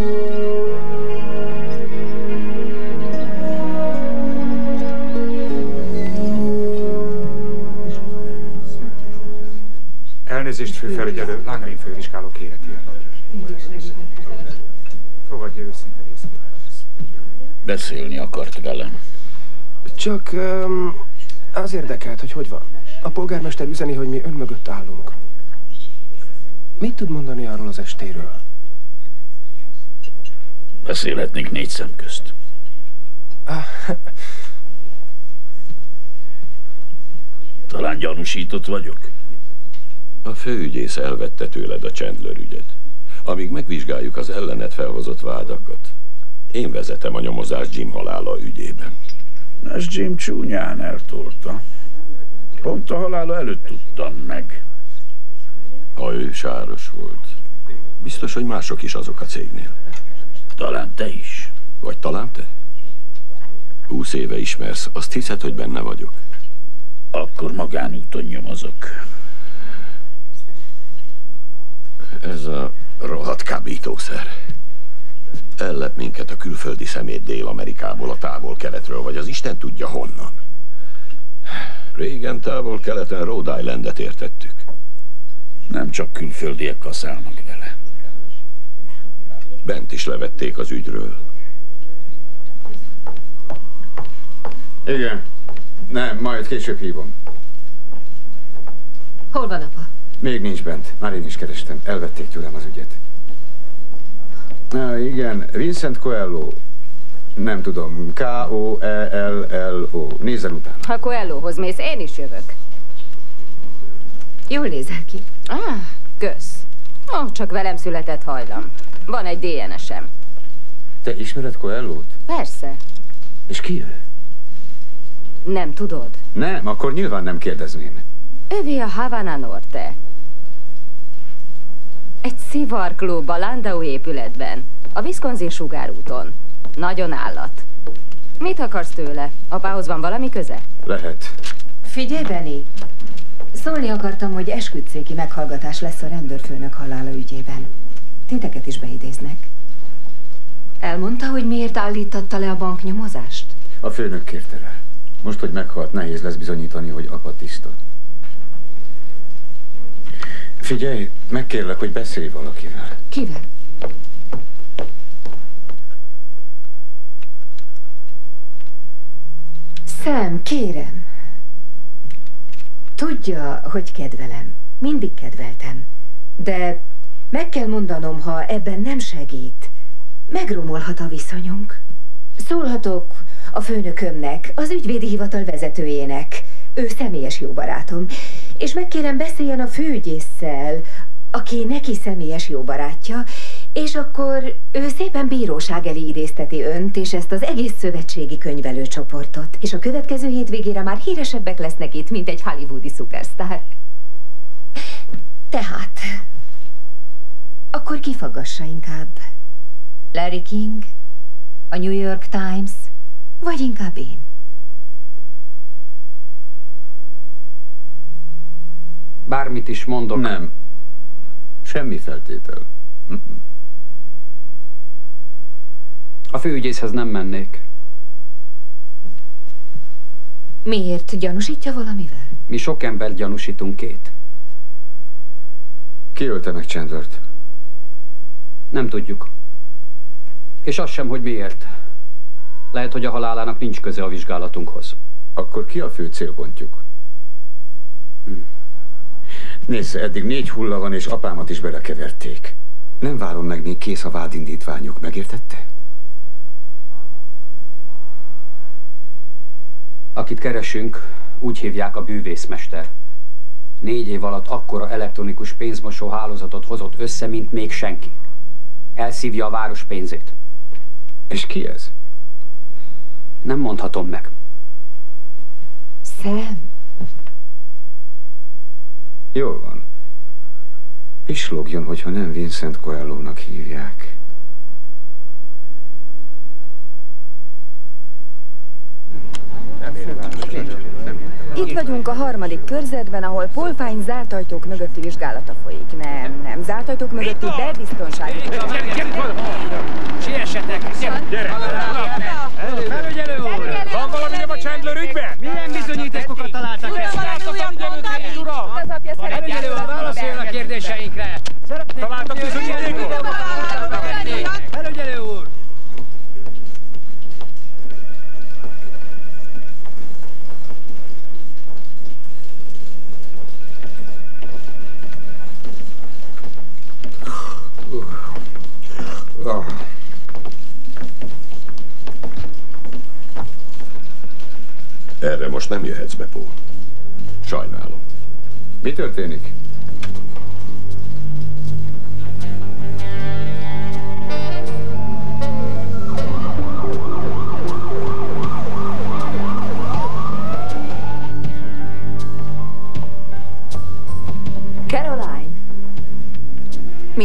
Elnézést, főfelügyelő, Langrin fővizsgáló kéreti el. Fogadja őszinte részvételhez. Beszélni akart velem. Csak az érdekelt, hogy van. A polgármester üzeni, hogy mi ön mögött állunk. Mit tud mondani arról az estéről? Beszélhetnénk 4 szem közt. Talán gyanúsított vagyok? A főügyész elvette tőled a Chandler ügyet. Amíg megvizsgáljuk az ellenet felhozott vádakat, én vezetem a nyomozást Jim halála ügyében. Ez Jim csúnyán eltolta. Pont a halála előtt tudtam meg. Ha ő sáros volt, biztos, hogy mások is azok a cégnél. Talán te is. Vagy talán te? 20 éve ismersz, azt hiszed, hogy benne vagyok? Akkor magánúton nyomozok. Ez a rohadt kábítószer. Ellep minket a külföldi szemét Dél-Amerikából, a távol-keletről, vagy az Isten tudja honnan. Régen távol-keleten Rhode Islandet értettük. Nem csak külföldiek kaszálnak vele. Bent is levették az ügyről. Igen. Nem, majd később hívom. Hol van apa? Még nincs bent. Már én is kerestem. Elvették tőlem az ügyet. Igen, Vincent Coelho. Nem tudom, K-O-E-L-L-O. Nézzen utána. Ha Coelhohoz mész, én is jövök. Jól nézel ki. Kösz. Csak velem született hajlam. Van egy DNS-em. Te ismered Coelhót? Persze. És ki ő? Nem tudod? Nem, akkor nyilván nem kérdezném. Övé a Havana Norte. Egy szivarklub a Landau épületben, a Wisconsin sugárúton. Nagyon állat. Mit akarsz tőle? Apához van valami köze? Lehet. Figyelj, Benny! Szólni akartam, hogy esküdtszéki meghallgatás lesz a rendőrfőnök halála ügyében. Titeket is beidéznek. Elmondta, hogy miért állítatta le a banknyomozást? A főnök kérte rá. Most, hogy meghalt, nehéz lesz bizonyítani, hogy apa tiszta. Figyelj, megkérlek, hogy beszélj valakivel. Kivel? Sam, kérem. Tudja, hogy kedvelem. Mindig kedveltem. De meg kell mondanom, ha ebben nem segít, megromolhat a viszonyunk. Szólhatok a főnökömnek, az ügyvédi hivatal vezetőjének. Ő személyes jó barátom. És megkérem, beszéljen a főügyésszel, aki neki személyes jó barátja, és akkor ő szépen bíróság elé idézteti önt, és ezt az egész szövetségi könyvelőcsoportot. És a következő hétvégére már híresebbek lesznek itt, mint egy hollywoodi szupersztár. Tehát, akkor kifaggassa inkább. Larry King, a New York Times, vagy inkább én. Bármit is mondok. Nem. Semmi feltétel. A főügyészhez nem mennék. Miért? Gyanúsítja valamivel? Mi sok embert gyanúsítunk, Kate. Ki ölte meg Chandlert? Nem tudjuk. És az sem, hogy miért. Lehet, hogy a halálának nincs köze a vizsgálatunkhoz. Akkor ki a fő célpontjuk? Nézze, eddig 4 hulla van, és apámat is belekeverték. Nem várom meg, még kész a vádindítványuk, megértette? Akit keresünk, úgy hívják a bűvészmester. 4 év alatt akkora elektronikus pénzmosó hálózatot hozott össze, mint még senki. Elszívja a város pénzét. És ki ez? Nem mondhatom meg. Sam. Jól van. Pislogjon, hogyha nem Vincent Coelho-nak hívják. Itt vagyunk a 3. körzetben, ahol Paul Fine zárt ajtók mögötti vizsgálata folyik. Nem zárt ajtók mögötti, de biztonsági. Siessetek! Gyere! Felügyelő úr! Van valami nem a Chandler ügyben? Milyen bizonyítékokat találtak? Felügyelő úr, válaszoljon a kérdéseinkre! Találtak bizonyítékot? Felügyelő úr! Erre most nem jöhetsz be, Paul. Sajnálom. Mi történik?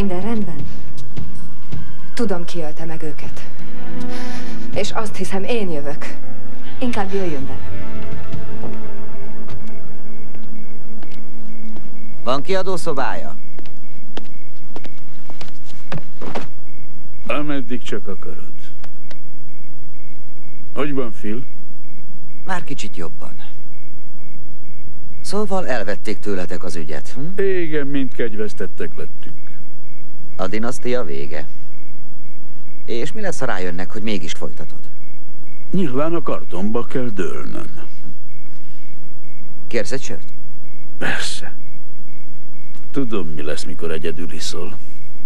Minden rendben? Tudom, ki ölte meg őket. És azt hiszem, én jövök. Inkább jöjjön be. Van kiadószobája? Ameddig csak akarod. Hogy van, Phil? Már kicsit jobban. Szóval elvették tőletek az ügyet, hm? Igen, mind kegyvesztettek lettünk. A dinasztia vége. És mi lesz, ha rájönnek, hogy mégis folytatod? Nyilván a kardomba kell dőlnöm. Kérsz egy sört? Persze. Tudom, mi lesz, mikor egyedül iszol.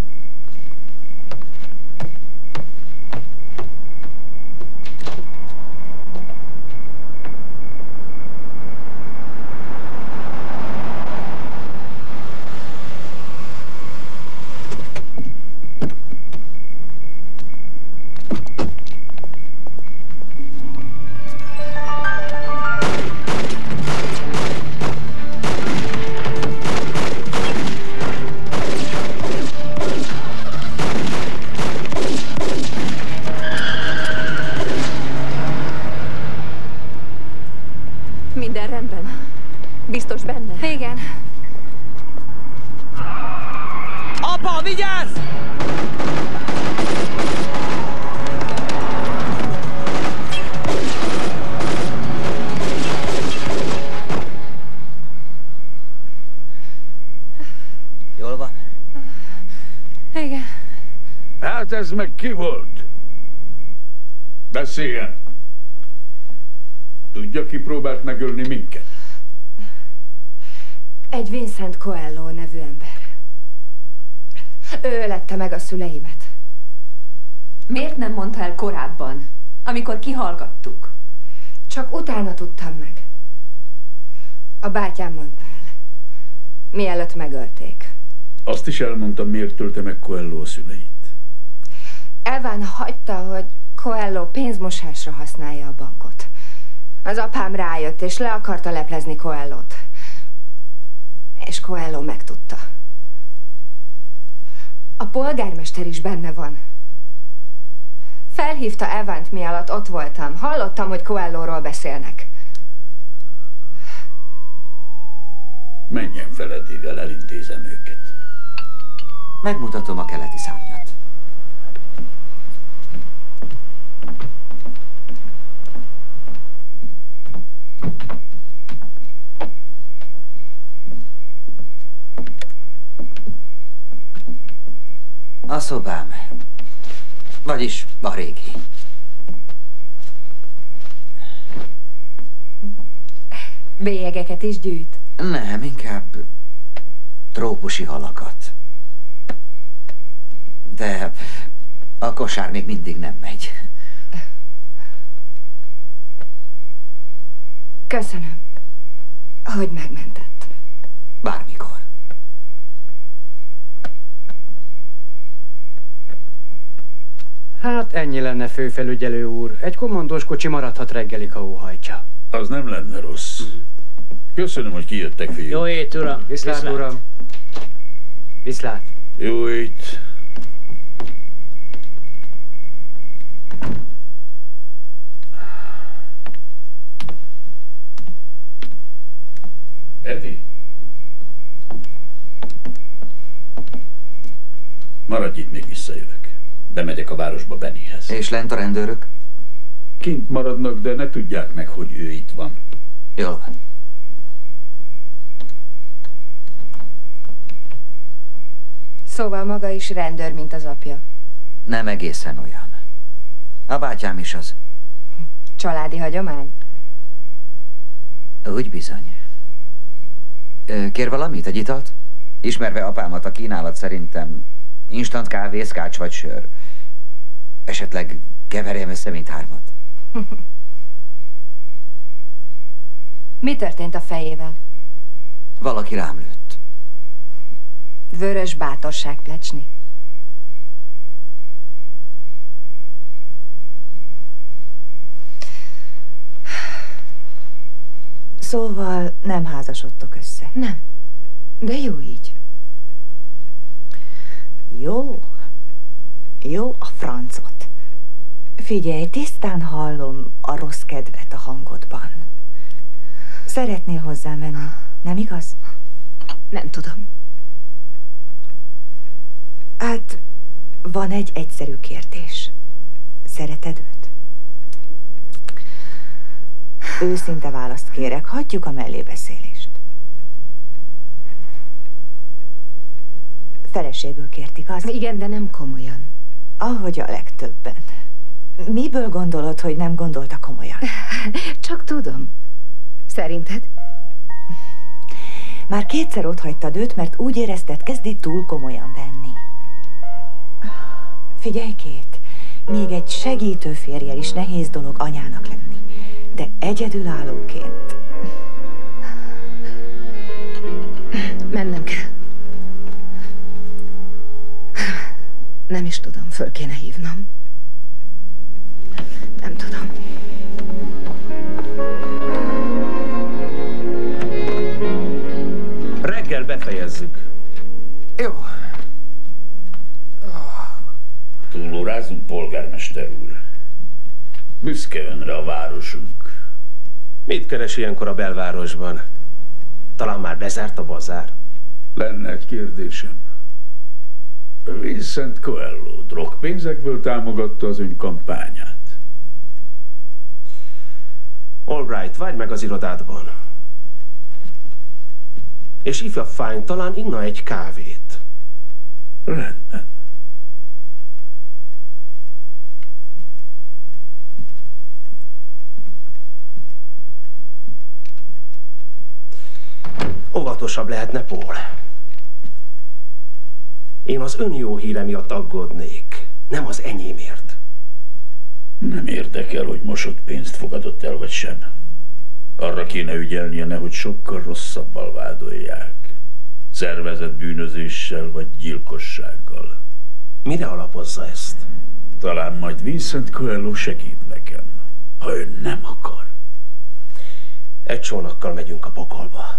Minden rendben? Biztos benne? Igen. Apa, vigyázz! Jól van? Igen. Hát ez meg ki volt? Beszéljen! Tudja, ki próbált megölni minket? Egy Vincent Coelho nevű ember. Ő ölette meg a szüleimet. Miért nem mondta el korábban, amikor kihallgattuk? Csak utána tudtam meg. A bátyám mondta el. Mielőtt megölték. Azt is elmondtam, miért tölte meg Coelho a szüleit. Evan hagyta, hogy Coelho pénzmosásra használja a bankot. Az apám rájött, és le akarta leplezni Coelhot. És Coelho megtudta. A polgármester is benne van. Felhívta Evant, mi alatt ott voltam. Hallottam, hogy Coelhoról beszélnek. Menjen Feledével, elintézem őket. Megmutatom a keleti szárnyat. A szobám. Vagyis a régi. Bélyegeket is gyűjt? Nem, inkább trópusi halakat. De a kosár még mindig nem megy. Köszönöm, hogy megmentett. Bármikor. Hát ennyi lenne, főfelügyelő úr. Egy kommandós kocsi maradhat reggelig, ha óhajtja. Az nem lenne rossz. Köszönöm, hogy kijöttek, fiúk. Jó ét, uram. Viszlát, uram. Viszlát. Jó ét. Eddie? Maradj itt, még visszajövök. Bemegyek a városba Bennyhez. És lent a rendőrök? Kint maradnak, de ne tudják meg, hogy ő itt van. Jól van. Szóval maga is rendőr, mint az apja. Nem egészen olyan. A bátyám is az. Családi hagyomány? Úgy bizony. Kér valamit, egy italt? Ismerve apámat, a kínálat szerintem instant kávé, szkács vagy sör. Esetleg keverjem össze, mint hármat. Mi történt a fejével? Valaki rám lőtt. Vörös bátorság plecsni? Szóval nem házasodtok össze? Nem. De jó így. Jó. Jó a francot. Figyelj, tisztán hallom a rossz kedvet a hangodban. Szeretnél hozzá menni, nem igaz? Nem tudom. Hát, van egy egyszerű kérdés. Szereted őt? Őszinte választ kérek, hagyjuk a mellébeszélést. Feleségül kért, igaz? Igen, de nem komolyan. Ahogy a legtöbben. Miből gondolod, hogy nem gondolta komolyan? Csak tudom. Szerinted? Már kétszer otthagytad őt, mert úgy érezted, kezdi túl komolyan venni. Figyelj, Kate, még egy segítő férjel is nehéz dolog anyának lenni. De egyedülállóként... Mennem kell. Nem is tudom, föl kéne hívnom. Nem tudom. Reggel befejezzük. Jó. Túlórázunk, polgármester úr. Büszke önre a városunk. Mit keres ilyenkor a belvárosban? Talán már bezárt a bazár? Lenne egy kérdésem. Vincent Coelho drogpénzekből támogatta az ön kampányát. Albright, várj meg az irodádban. És ifjabb Fine talán inna egy kávét. Rendben. Óvatosabb lehetne, Paul. Én az ön jó híre miatt aggódnék, nem az enyémért. Nem érdekel, hogy mosott pénzt fogadott el, vagy sem. Arra kéne ügyelnie, nehogy sokkal rosszabbal vádolják. Szervezett bűnözéssel, vagy gyilkossággal. Mire alapozza ezt? Talán majd Vincent Coelho segít nekem, ha ön nem akar. Egy csónakkal megyünk a pokolba.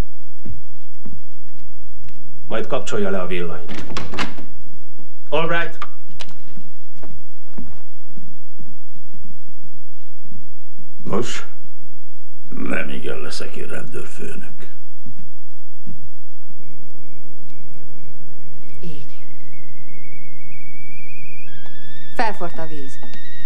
Majd kapcsolja le a villanyt. Albright! Nos, nem igen leszek én rendőrfőnök. Így. Felforrt a víz.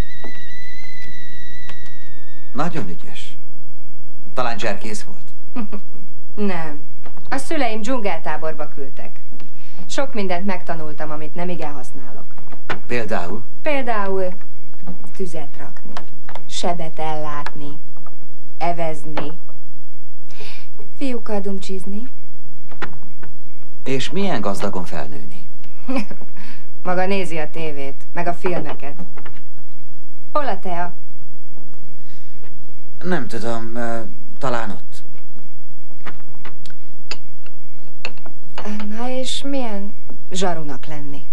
Nagyon ügyes. Talán cserkész volt. Nem. A szüleim dzsungeltáborba küldtek. Sok mindent megtanultam, amit nem igen használok. Például? Például tüzet rakni, sebet ellátni, evezni, fiúkkal dumcsizni. És milyen gazdagon felnőni? Maga nézi a tévét, meg a filmeket. Hol a tea? Nem tudom, talán ott. Na és milyen zsarunak lenni?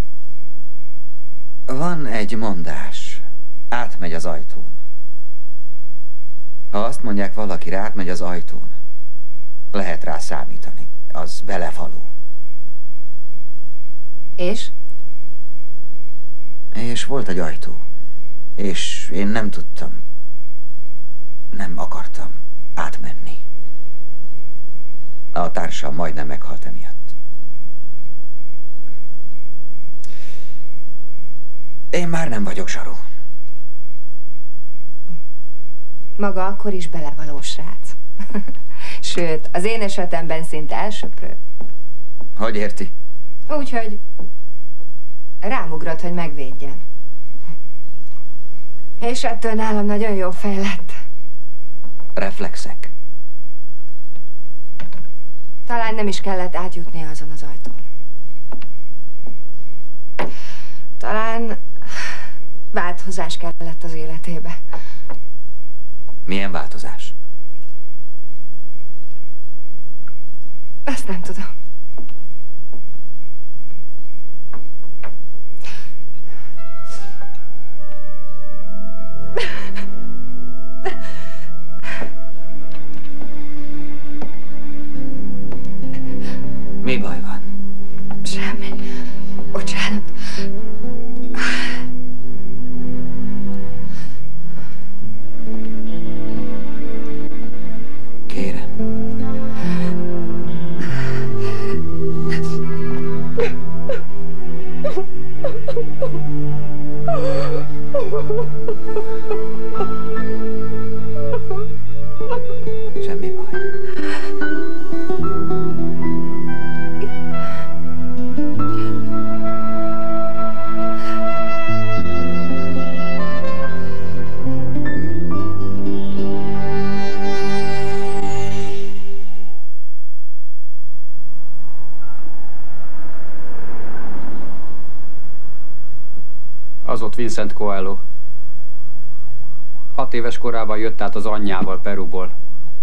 Van egy mondás. Átmegy az ajtón. Ha azt mondják valakire, átmegy az ajtón, lehet rá számítani. Az belevaló. És? És volt egy ajtó. És én nem tudtam. Nem akartam átmenni. A társam majdnem meghalt emiatt. Én már nem vagyok zsaru. Maga akkor is belevaló srác. Sőt, az én esetemben szinte elsöprő. Hogy érti? Úgyhogy rámugrott, hogy megvédjen. És ettől nálam nagyon jó fej lett. Reflexek. Talán nem is kellett átjutnia azon az ajtón. Talán változás kellett az életébe. Milyen változás? Ezt nem tudom. Mi baj van? Semmi. Bocsánat. halott Vincent Coelho. 6 éves korában jött át az anyjával Peruból.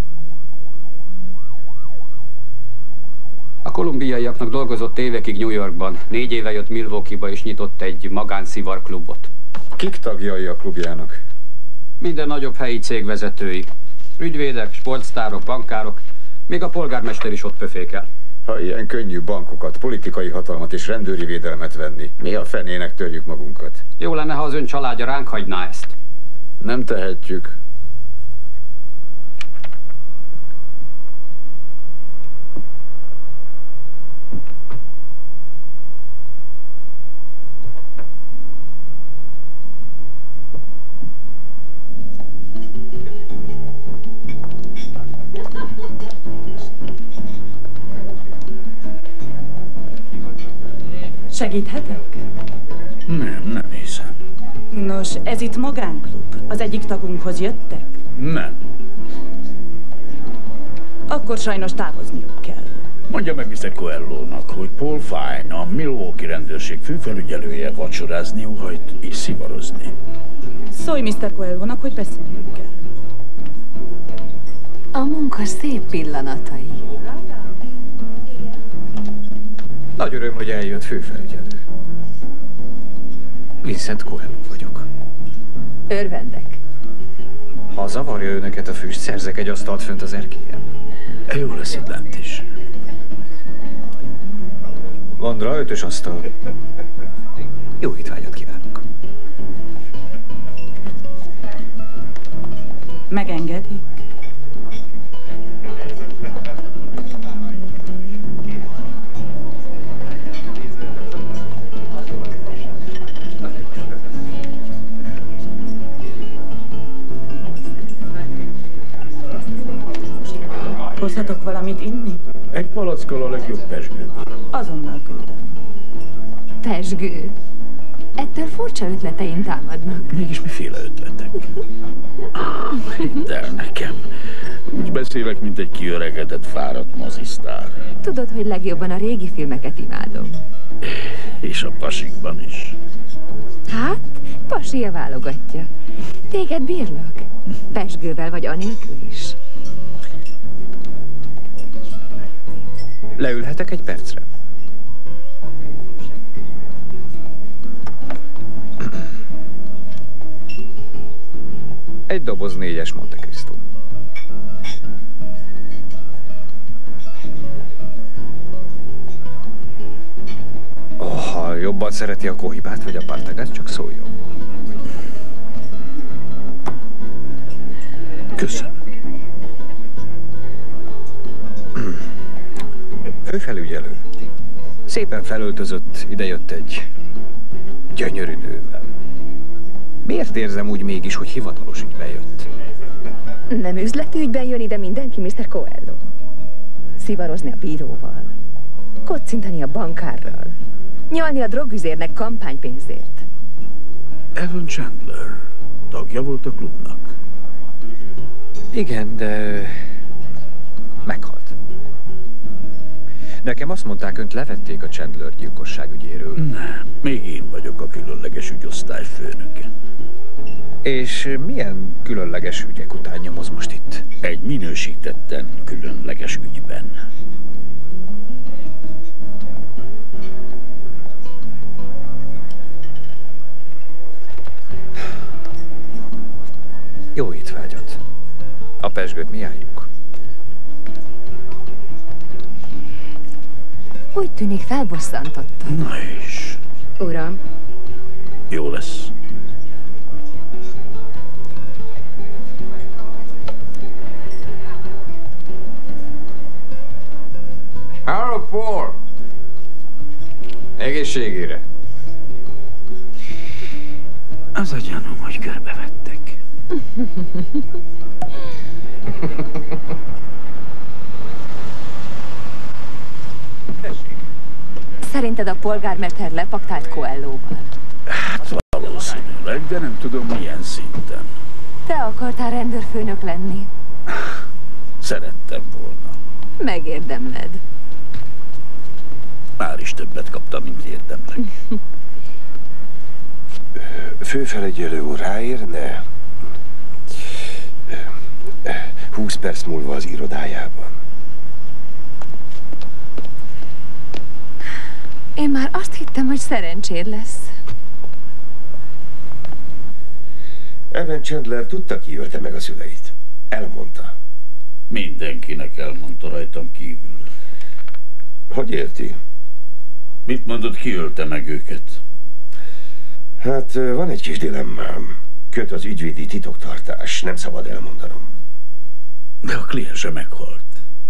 A kolumbiaiaknak dolgozott évekig New Yorkban. 4 éve jött Milwaukee-ba és nyitott egy magánszivarklubot. Kik tagjai a klubjának? Minden nagyobb helyi cég vezetői. Ügyvédek, sportsztárok, bankárok, még a polgármester is ott pöfékel. Ha ilyen könnyű bankokat, politikai hatalmat és rendőri védelmet venni, mi a fenének törjük magunkat? Jó lenne, ha az ön családja ránk hagyná ezt. Nem tehetjük. Segíthetek? Nem hiszem. Nos, ez itt magánklub. Az egyik tagunkhoz jöttek? Nem. Akkor sajnos távozniuk kell. Mondja meg Mr. Coelho-nak, hogy Paul Fine, a Milwaukee rendőrség főfelügyelője vacsorázni óhajt és szivarozni. Szólj Mr. Coelho-nak, hogy beszélnünk kell. A munka szép pillanatai. Nagy öröm, hogy eljött főfelügyelő. Vincent Coelho vagyok. Örvendek. Ha zavarja önöket a füst, szerzek egy asztalt fönt az erkélyen. Jó lesz itt lent is. Londra 5-ös asztal. Jó étvágyat kívánok. Megengedik? Hozhatok valamit inni? Egy palackkal a legjobb pezsgőből. Azonnal küldöm. Pezsgő. Ettől furcsa ötleteim támadnak. Mégis miféle ötletek? Hidd el nekem. Úgy beszélek, mint egy kiöregedett, fáradt mozisztár. Tudod, hogy legjobban a régi filmeket imádom. És a pasikban is. Hát, pasia válogatja. Téged bírlak. Pezsgővel vagy anélkül is. Leülhetek egy percre? Egy doboz 4-es Monte Cristo. Ha jobban szereti a kohibát vagy a partagát, csak szóljon. Köszönöm. Főfelügyelő. Szépen felöltözött, idejött egy gyönyörű nővel. Miért érzem úgy mégis, hogy hivatalos ügyben jött? Nem üzleti ügyben jön ide mindenki, Mr. Coelho. Szivarozni a bíróval. Kocintani a bankárral. Nyalni a drogüzérnek kampánypénzért. Evan Chandler tagja volt a klubnak. Igen, de meghalt. Nekem azt mondták, önt levették a Chandler gyilkosság ügyéről. Nem, még én vagyok a különleges ügyosztály főnöke. És milyen különleges ügyek után nyomoz most itt? Egy minősítetten különleges ügyben. Jó étvágyat. A pezsgőt mi álljuk? Úgy tűnik felbosszantottam. Na is. Uram. Jó lesz. Hello, Paul! Egészségére! Az a gyanúm, hogy körbevettek. Szerinted a polgármester lepaktált Coelho-val? Hát valószínűleg, de nem tudom milyen szinten. Te akartál rendőrfőnök lenni? Szerettem volna. Megérdemled. Már is többet kaptam, mint érdemleg. Főfelügyelő úr ráérne 20 perc múlva az irodájában. Én már azt hittem, hogy szerencséd lesz. Evan Chandler tudta, ki ölte meg a szüleit. Elmondta. Mindenkinek elmondta, rajtam kívül. Hogy érti? Mit mondod, ki ölte meg őket? Hát van egy kis dilemmám. Köt az ügyvédi titoktartás, nem szabad elmondanom. De a kliense meghalt.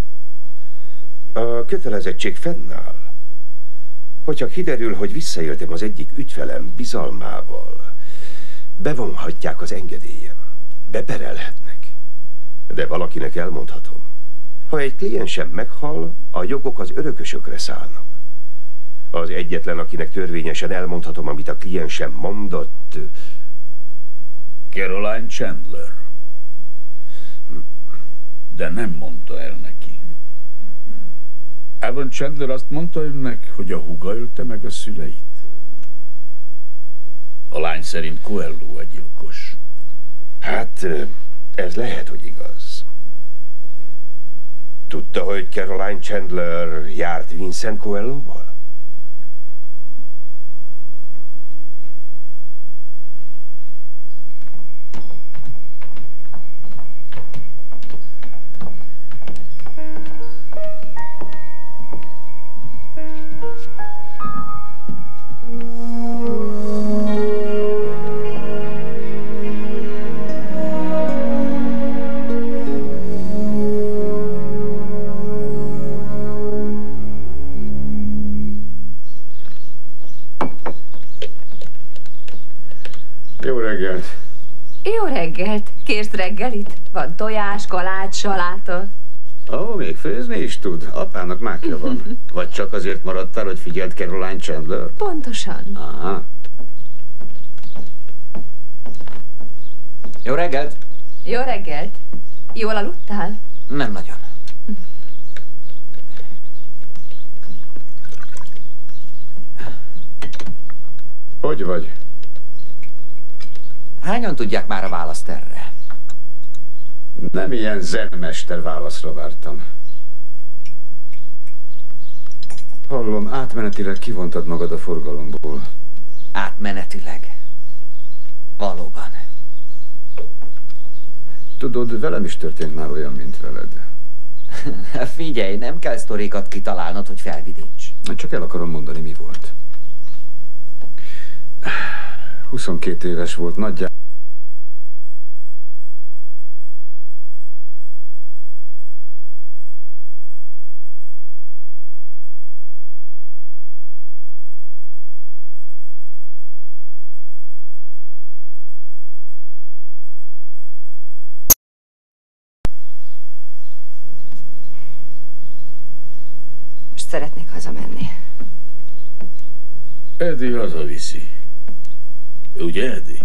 A kötelezettség fennáll. Hogyha kiderül, hogy visszaéltem az egyik ügyfelem bizalmával, bevonhatják az engedélyem. Beperelhetnek. De valakinek elmondhatom. Ha egy kliensem meghal, a jogok az örökösökre szállnak. Az egyetlen, akinek törvényesen elmondhatom, amit a kliensem mondott... Caroline Chandler. De nem mondta el neki. Evan Chandler azt mondta önnek, hogy a húga ölte meg a szüleit. A lány szerint Coelho a gyilkos. Hát, ez lehet, hogy igaz. Tudta, hogy Caroline Chandler járt Vincent Coelhoval? Jó reggelt! Jó reggelt! Kérsz reggelit? Van tojás, kalács, saláta. Ó, még főzni is tud. Apának mákja van. Vagy csak azért maradtál, hogy figyeld Caroline Chandler? Pontosan. Aha. Jó reggelt! Jó reggelt! Jól aludtál? Nem nagyon. Hogy vagy? Hányan tudják már a választ erre? Nem ilyen zenmester válaszra vártam. Hallom, átmenetileg kivontad magad a forgalomból. Átmenetileg. Valóban. Tudod, velem is történt már olyan, mint veled. Figyelj, nem kell sztorikat kitalálnod, hogy felvidíts. Csak el akarom mondani, mi volt. 22 éves volt, nagyjából. Szeretnék hazamenni. Eddie hazaviszi. Ugye, Eddie?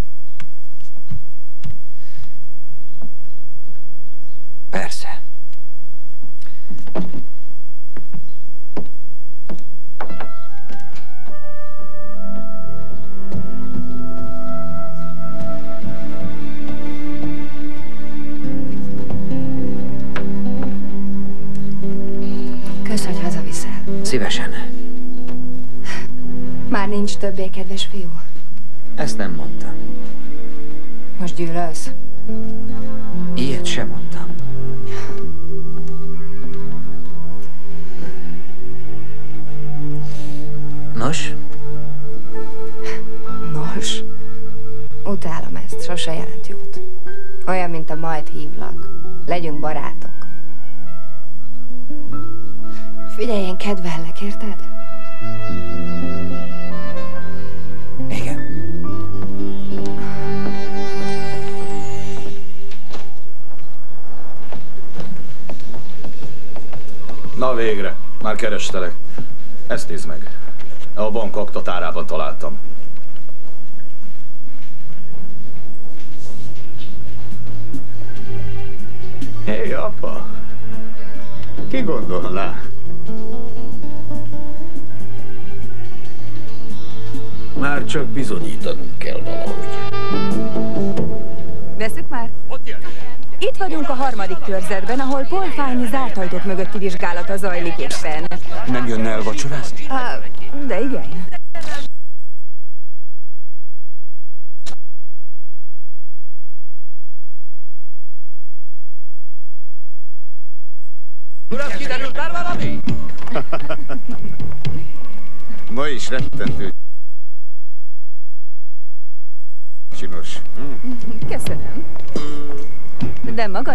Persze. Kösz, hogy hazaviszel. Szívesen. Már nincs többé kedves fiú? Ezt nem mondtam. Most gyűlölsz? Ilyet sem mondtam. Nos? Nos? Utálom ezt, sose jelent jót. Olyan, mint a majd hívlak. Legyünk barátok. Figyelj, én kedvellek, érted? Igen. Na végre, már kerestelek. Ezt nézd meg. A bank aktatárában találtam. Hé, apa! Ki gondolná? Már csak bizonyítanunk kell valahogy. Veszük már? Itt vagyunk a 3. körzetben, ahol Paul Fine zárt ajtók mögötti vizsgálata zajlik éppen. Nem jönne el vacsorázni? De igen. Uram, kiderült már valami? Ma is rettentő csinos. Köszönöm. De maga...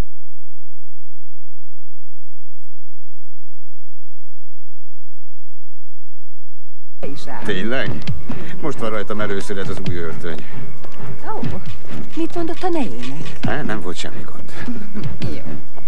Tényleg? Most van rajtam először ez az új öltöny. Ó, mit mondott a nejének? Nem volt semmi gond. Jó.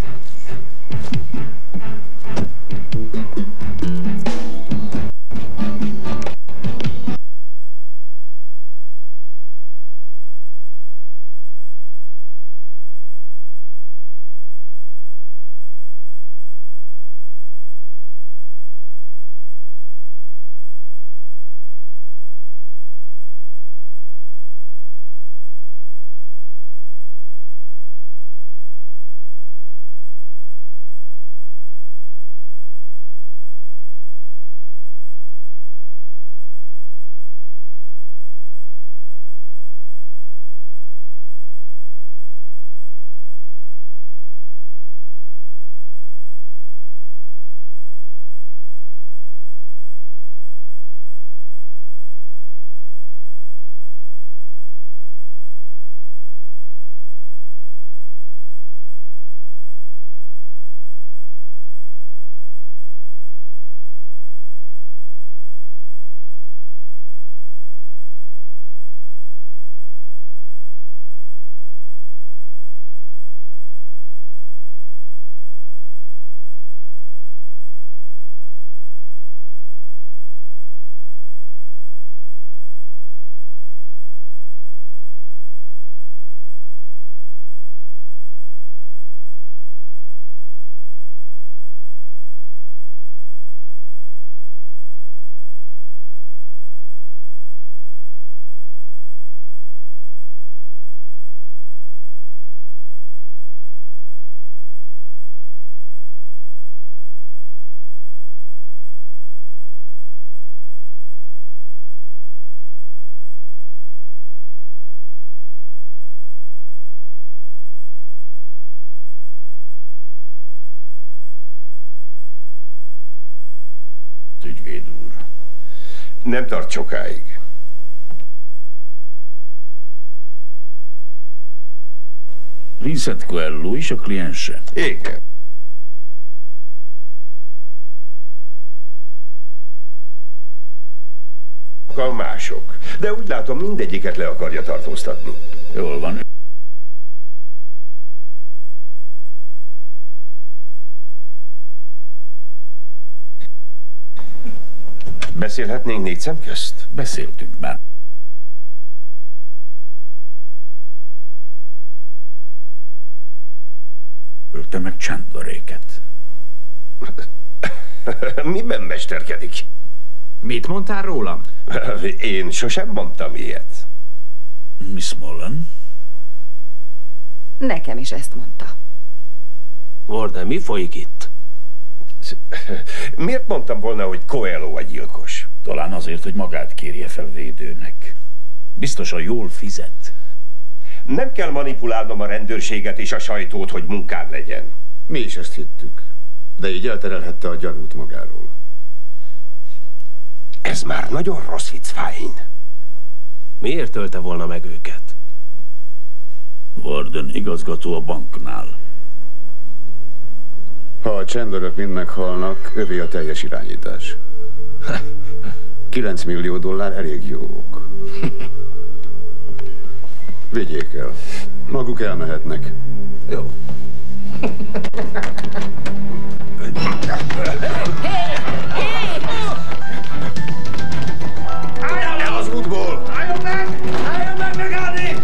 Ügyvéd úr. Nem tart sokáig. Vincent Coelho is a kliense? Igen. Mások. De úgy látom, mindegyiket le akarja tartóztatni. Jól van. Beszélhetnénk 4 szem közt? Beszéltünk már. Ölte meg Chandleréket. Miben mesterkedik? Mit mondtál rólam? Én sosem mondtam ilyet. Miss Mullen? Nekem is ezt mondta. Warden, mi folyik itt? Miért mondtam volna, hogy Coelho a gyilkos? Talán azért, hogy magát kérje fel védőnek. Biztosan jól fizet. Nem kell manipulálnom a rendőrséget és a sajtót, hogy munkám legyen. Mi is ezt hittük, de így elterelhette a gyanút magáról. Ez már nagyon rossz vicc, Fine. Miért ölte volna meg őket? Warden igazgató a banknál. Ha a Chandlerök mind meghalnak, övé a teljes irányítás. 9 millió dollár elég jó ok. Vigyék el. Maguk elmehetnek. Jó. Álljon el az útból! Álljon meg! Álljon meg megállni!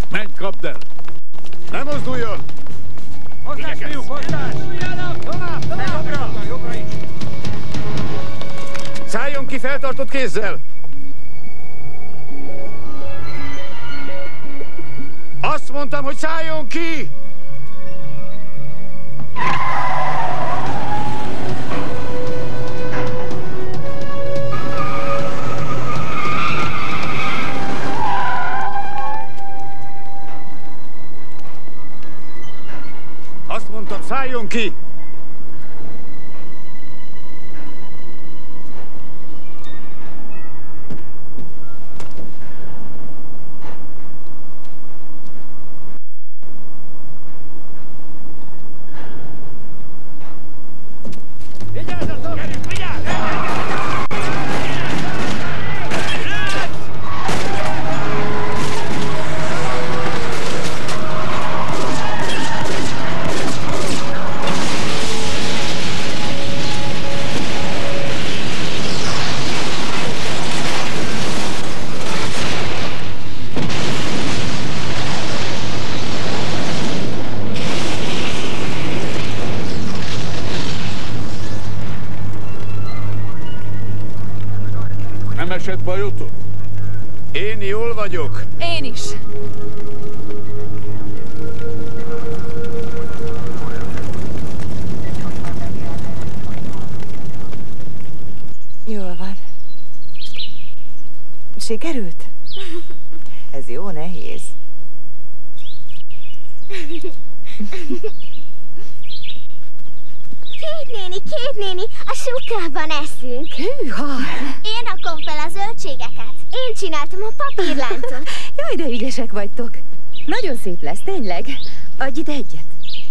Menj, kapd el! Ne mozduljon! Hozzás, fiúk, hozzás! Tovább, tovább! Jobbra is! Szálljon ki feltartott kézzel! Azt mondtam, hogy szálljon ki! Azt mondtam, szálljon ki! Nem esett bajotok? Én jól vagyok. Én is. Jól van. Sikerült? Ez jó nehéz. Két néni, a sukkában eszünk. Hűha! Én rakom fel a zöldségeket. Én csináltam a papírláncot. Jaj, de ügyesek vagytok. Nagyon szép lesz, tényleg. Adj ide egyet.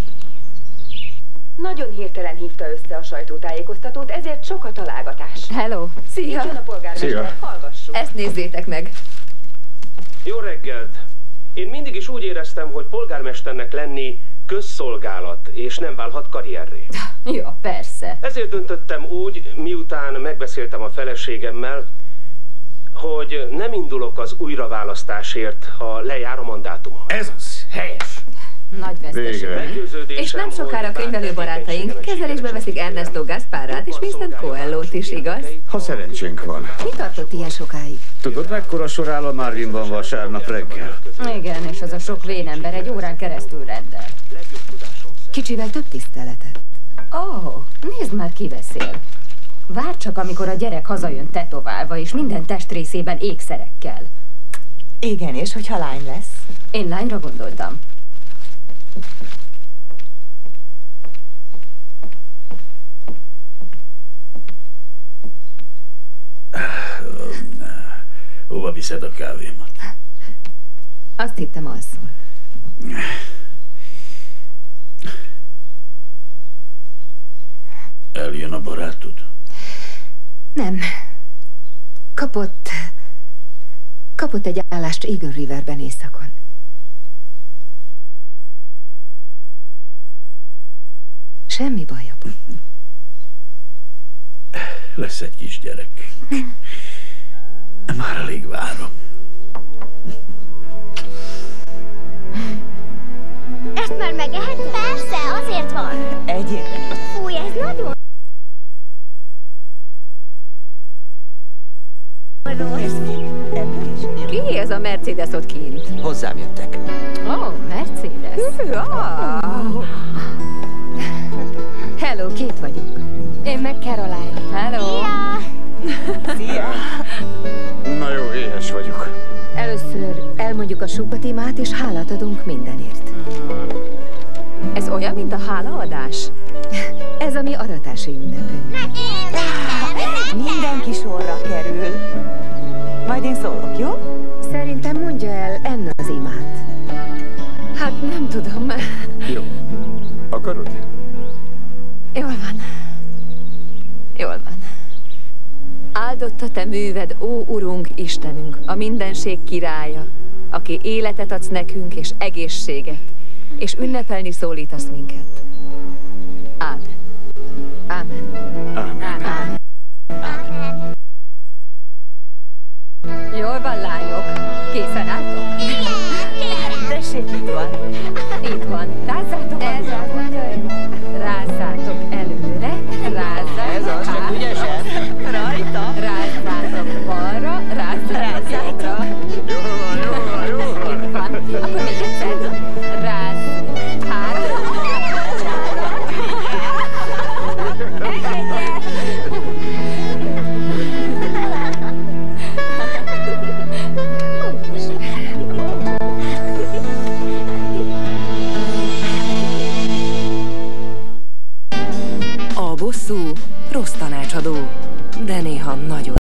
Nagyon hirtelen hívta össze a sajtótájékoztatót, ezért sok a találgatás. Hello! Szia! Itt jön a polgármester, Szia. hallgassuk. Ezt nézzétek meg. Jó reggelt! Én mindig is úgy éreztem, hogy polgármesternek lenni közszolgálat, és nem válhat karrierré. Ja, persze. Ezért döntöttem úgy, miután megbeszéltem a feleségemmel, hogy nem indulok az újraválasztásért, ha lejár a mandátumom. Ez az, helyes. Nagy veszteség. És nem sokára könyvelő barátaink kezelésbe veszik Ernesto Gasparát és Vincent Coelho-t is, igaz? Ha szerencsénk van. Mi tartott ilyen sokáig? Tudod, mekkora sor áll a Marvinban vasárnap reggel? Igen, és az a sok vénember egy órán keresztül rendel. Kicsivel több tiszteletet. Nézd már, ki beszél. Várj csak, amikor a gyerek hazajön tetoválva, és minden testrészében ékszerekkel. Igen, és hogyha lány lesz? Én lányra gondoltam. Hova viszed a kávémat? Azt hittem, alszol. Eljön a barátod? Nem. Kapott egy állást Eagle Riverben északon. Semmi baj, apu. Lesz egy kisgyerek. Már alig várom. Ezt már megeheted? Persze, azért van. Egyéb. Fúj, ez nagyon Ki ez a Mercedes ott kint? Hozzám jöttek. Mercedes. Hello, két vagyok. Én meg Caroline. Hello. Szia! Na jó, éhes vagyok. Először elmondjuk a Sukatimát, és hálát adunk mindenért. Ez olyan, mint a hálaadás? Ez a mi aratási ünnepünk. Mindenki sorra kerül. Majd én szólok, jó? Szerintem mondja el Anna az imát. Hát nem tudom. Jó. Akarod? Jól van. Jól van. Áldott a te műved, ó Urunk, Istenünk, a mindenség királya, aki életet adsz nekünk és egészséget, és ünnepelni szólítasz minket. Ámen. Ámen. Ámen. Ámen. Ámen. Jól van, lányok. Készen álltok? Igen. De Bosszú, rossz tanácsadó, de néha nagyon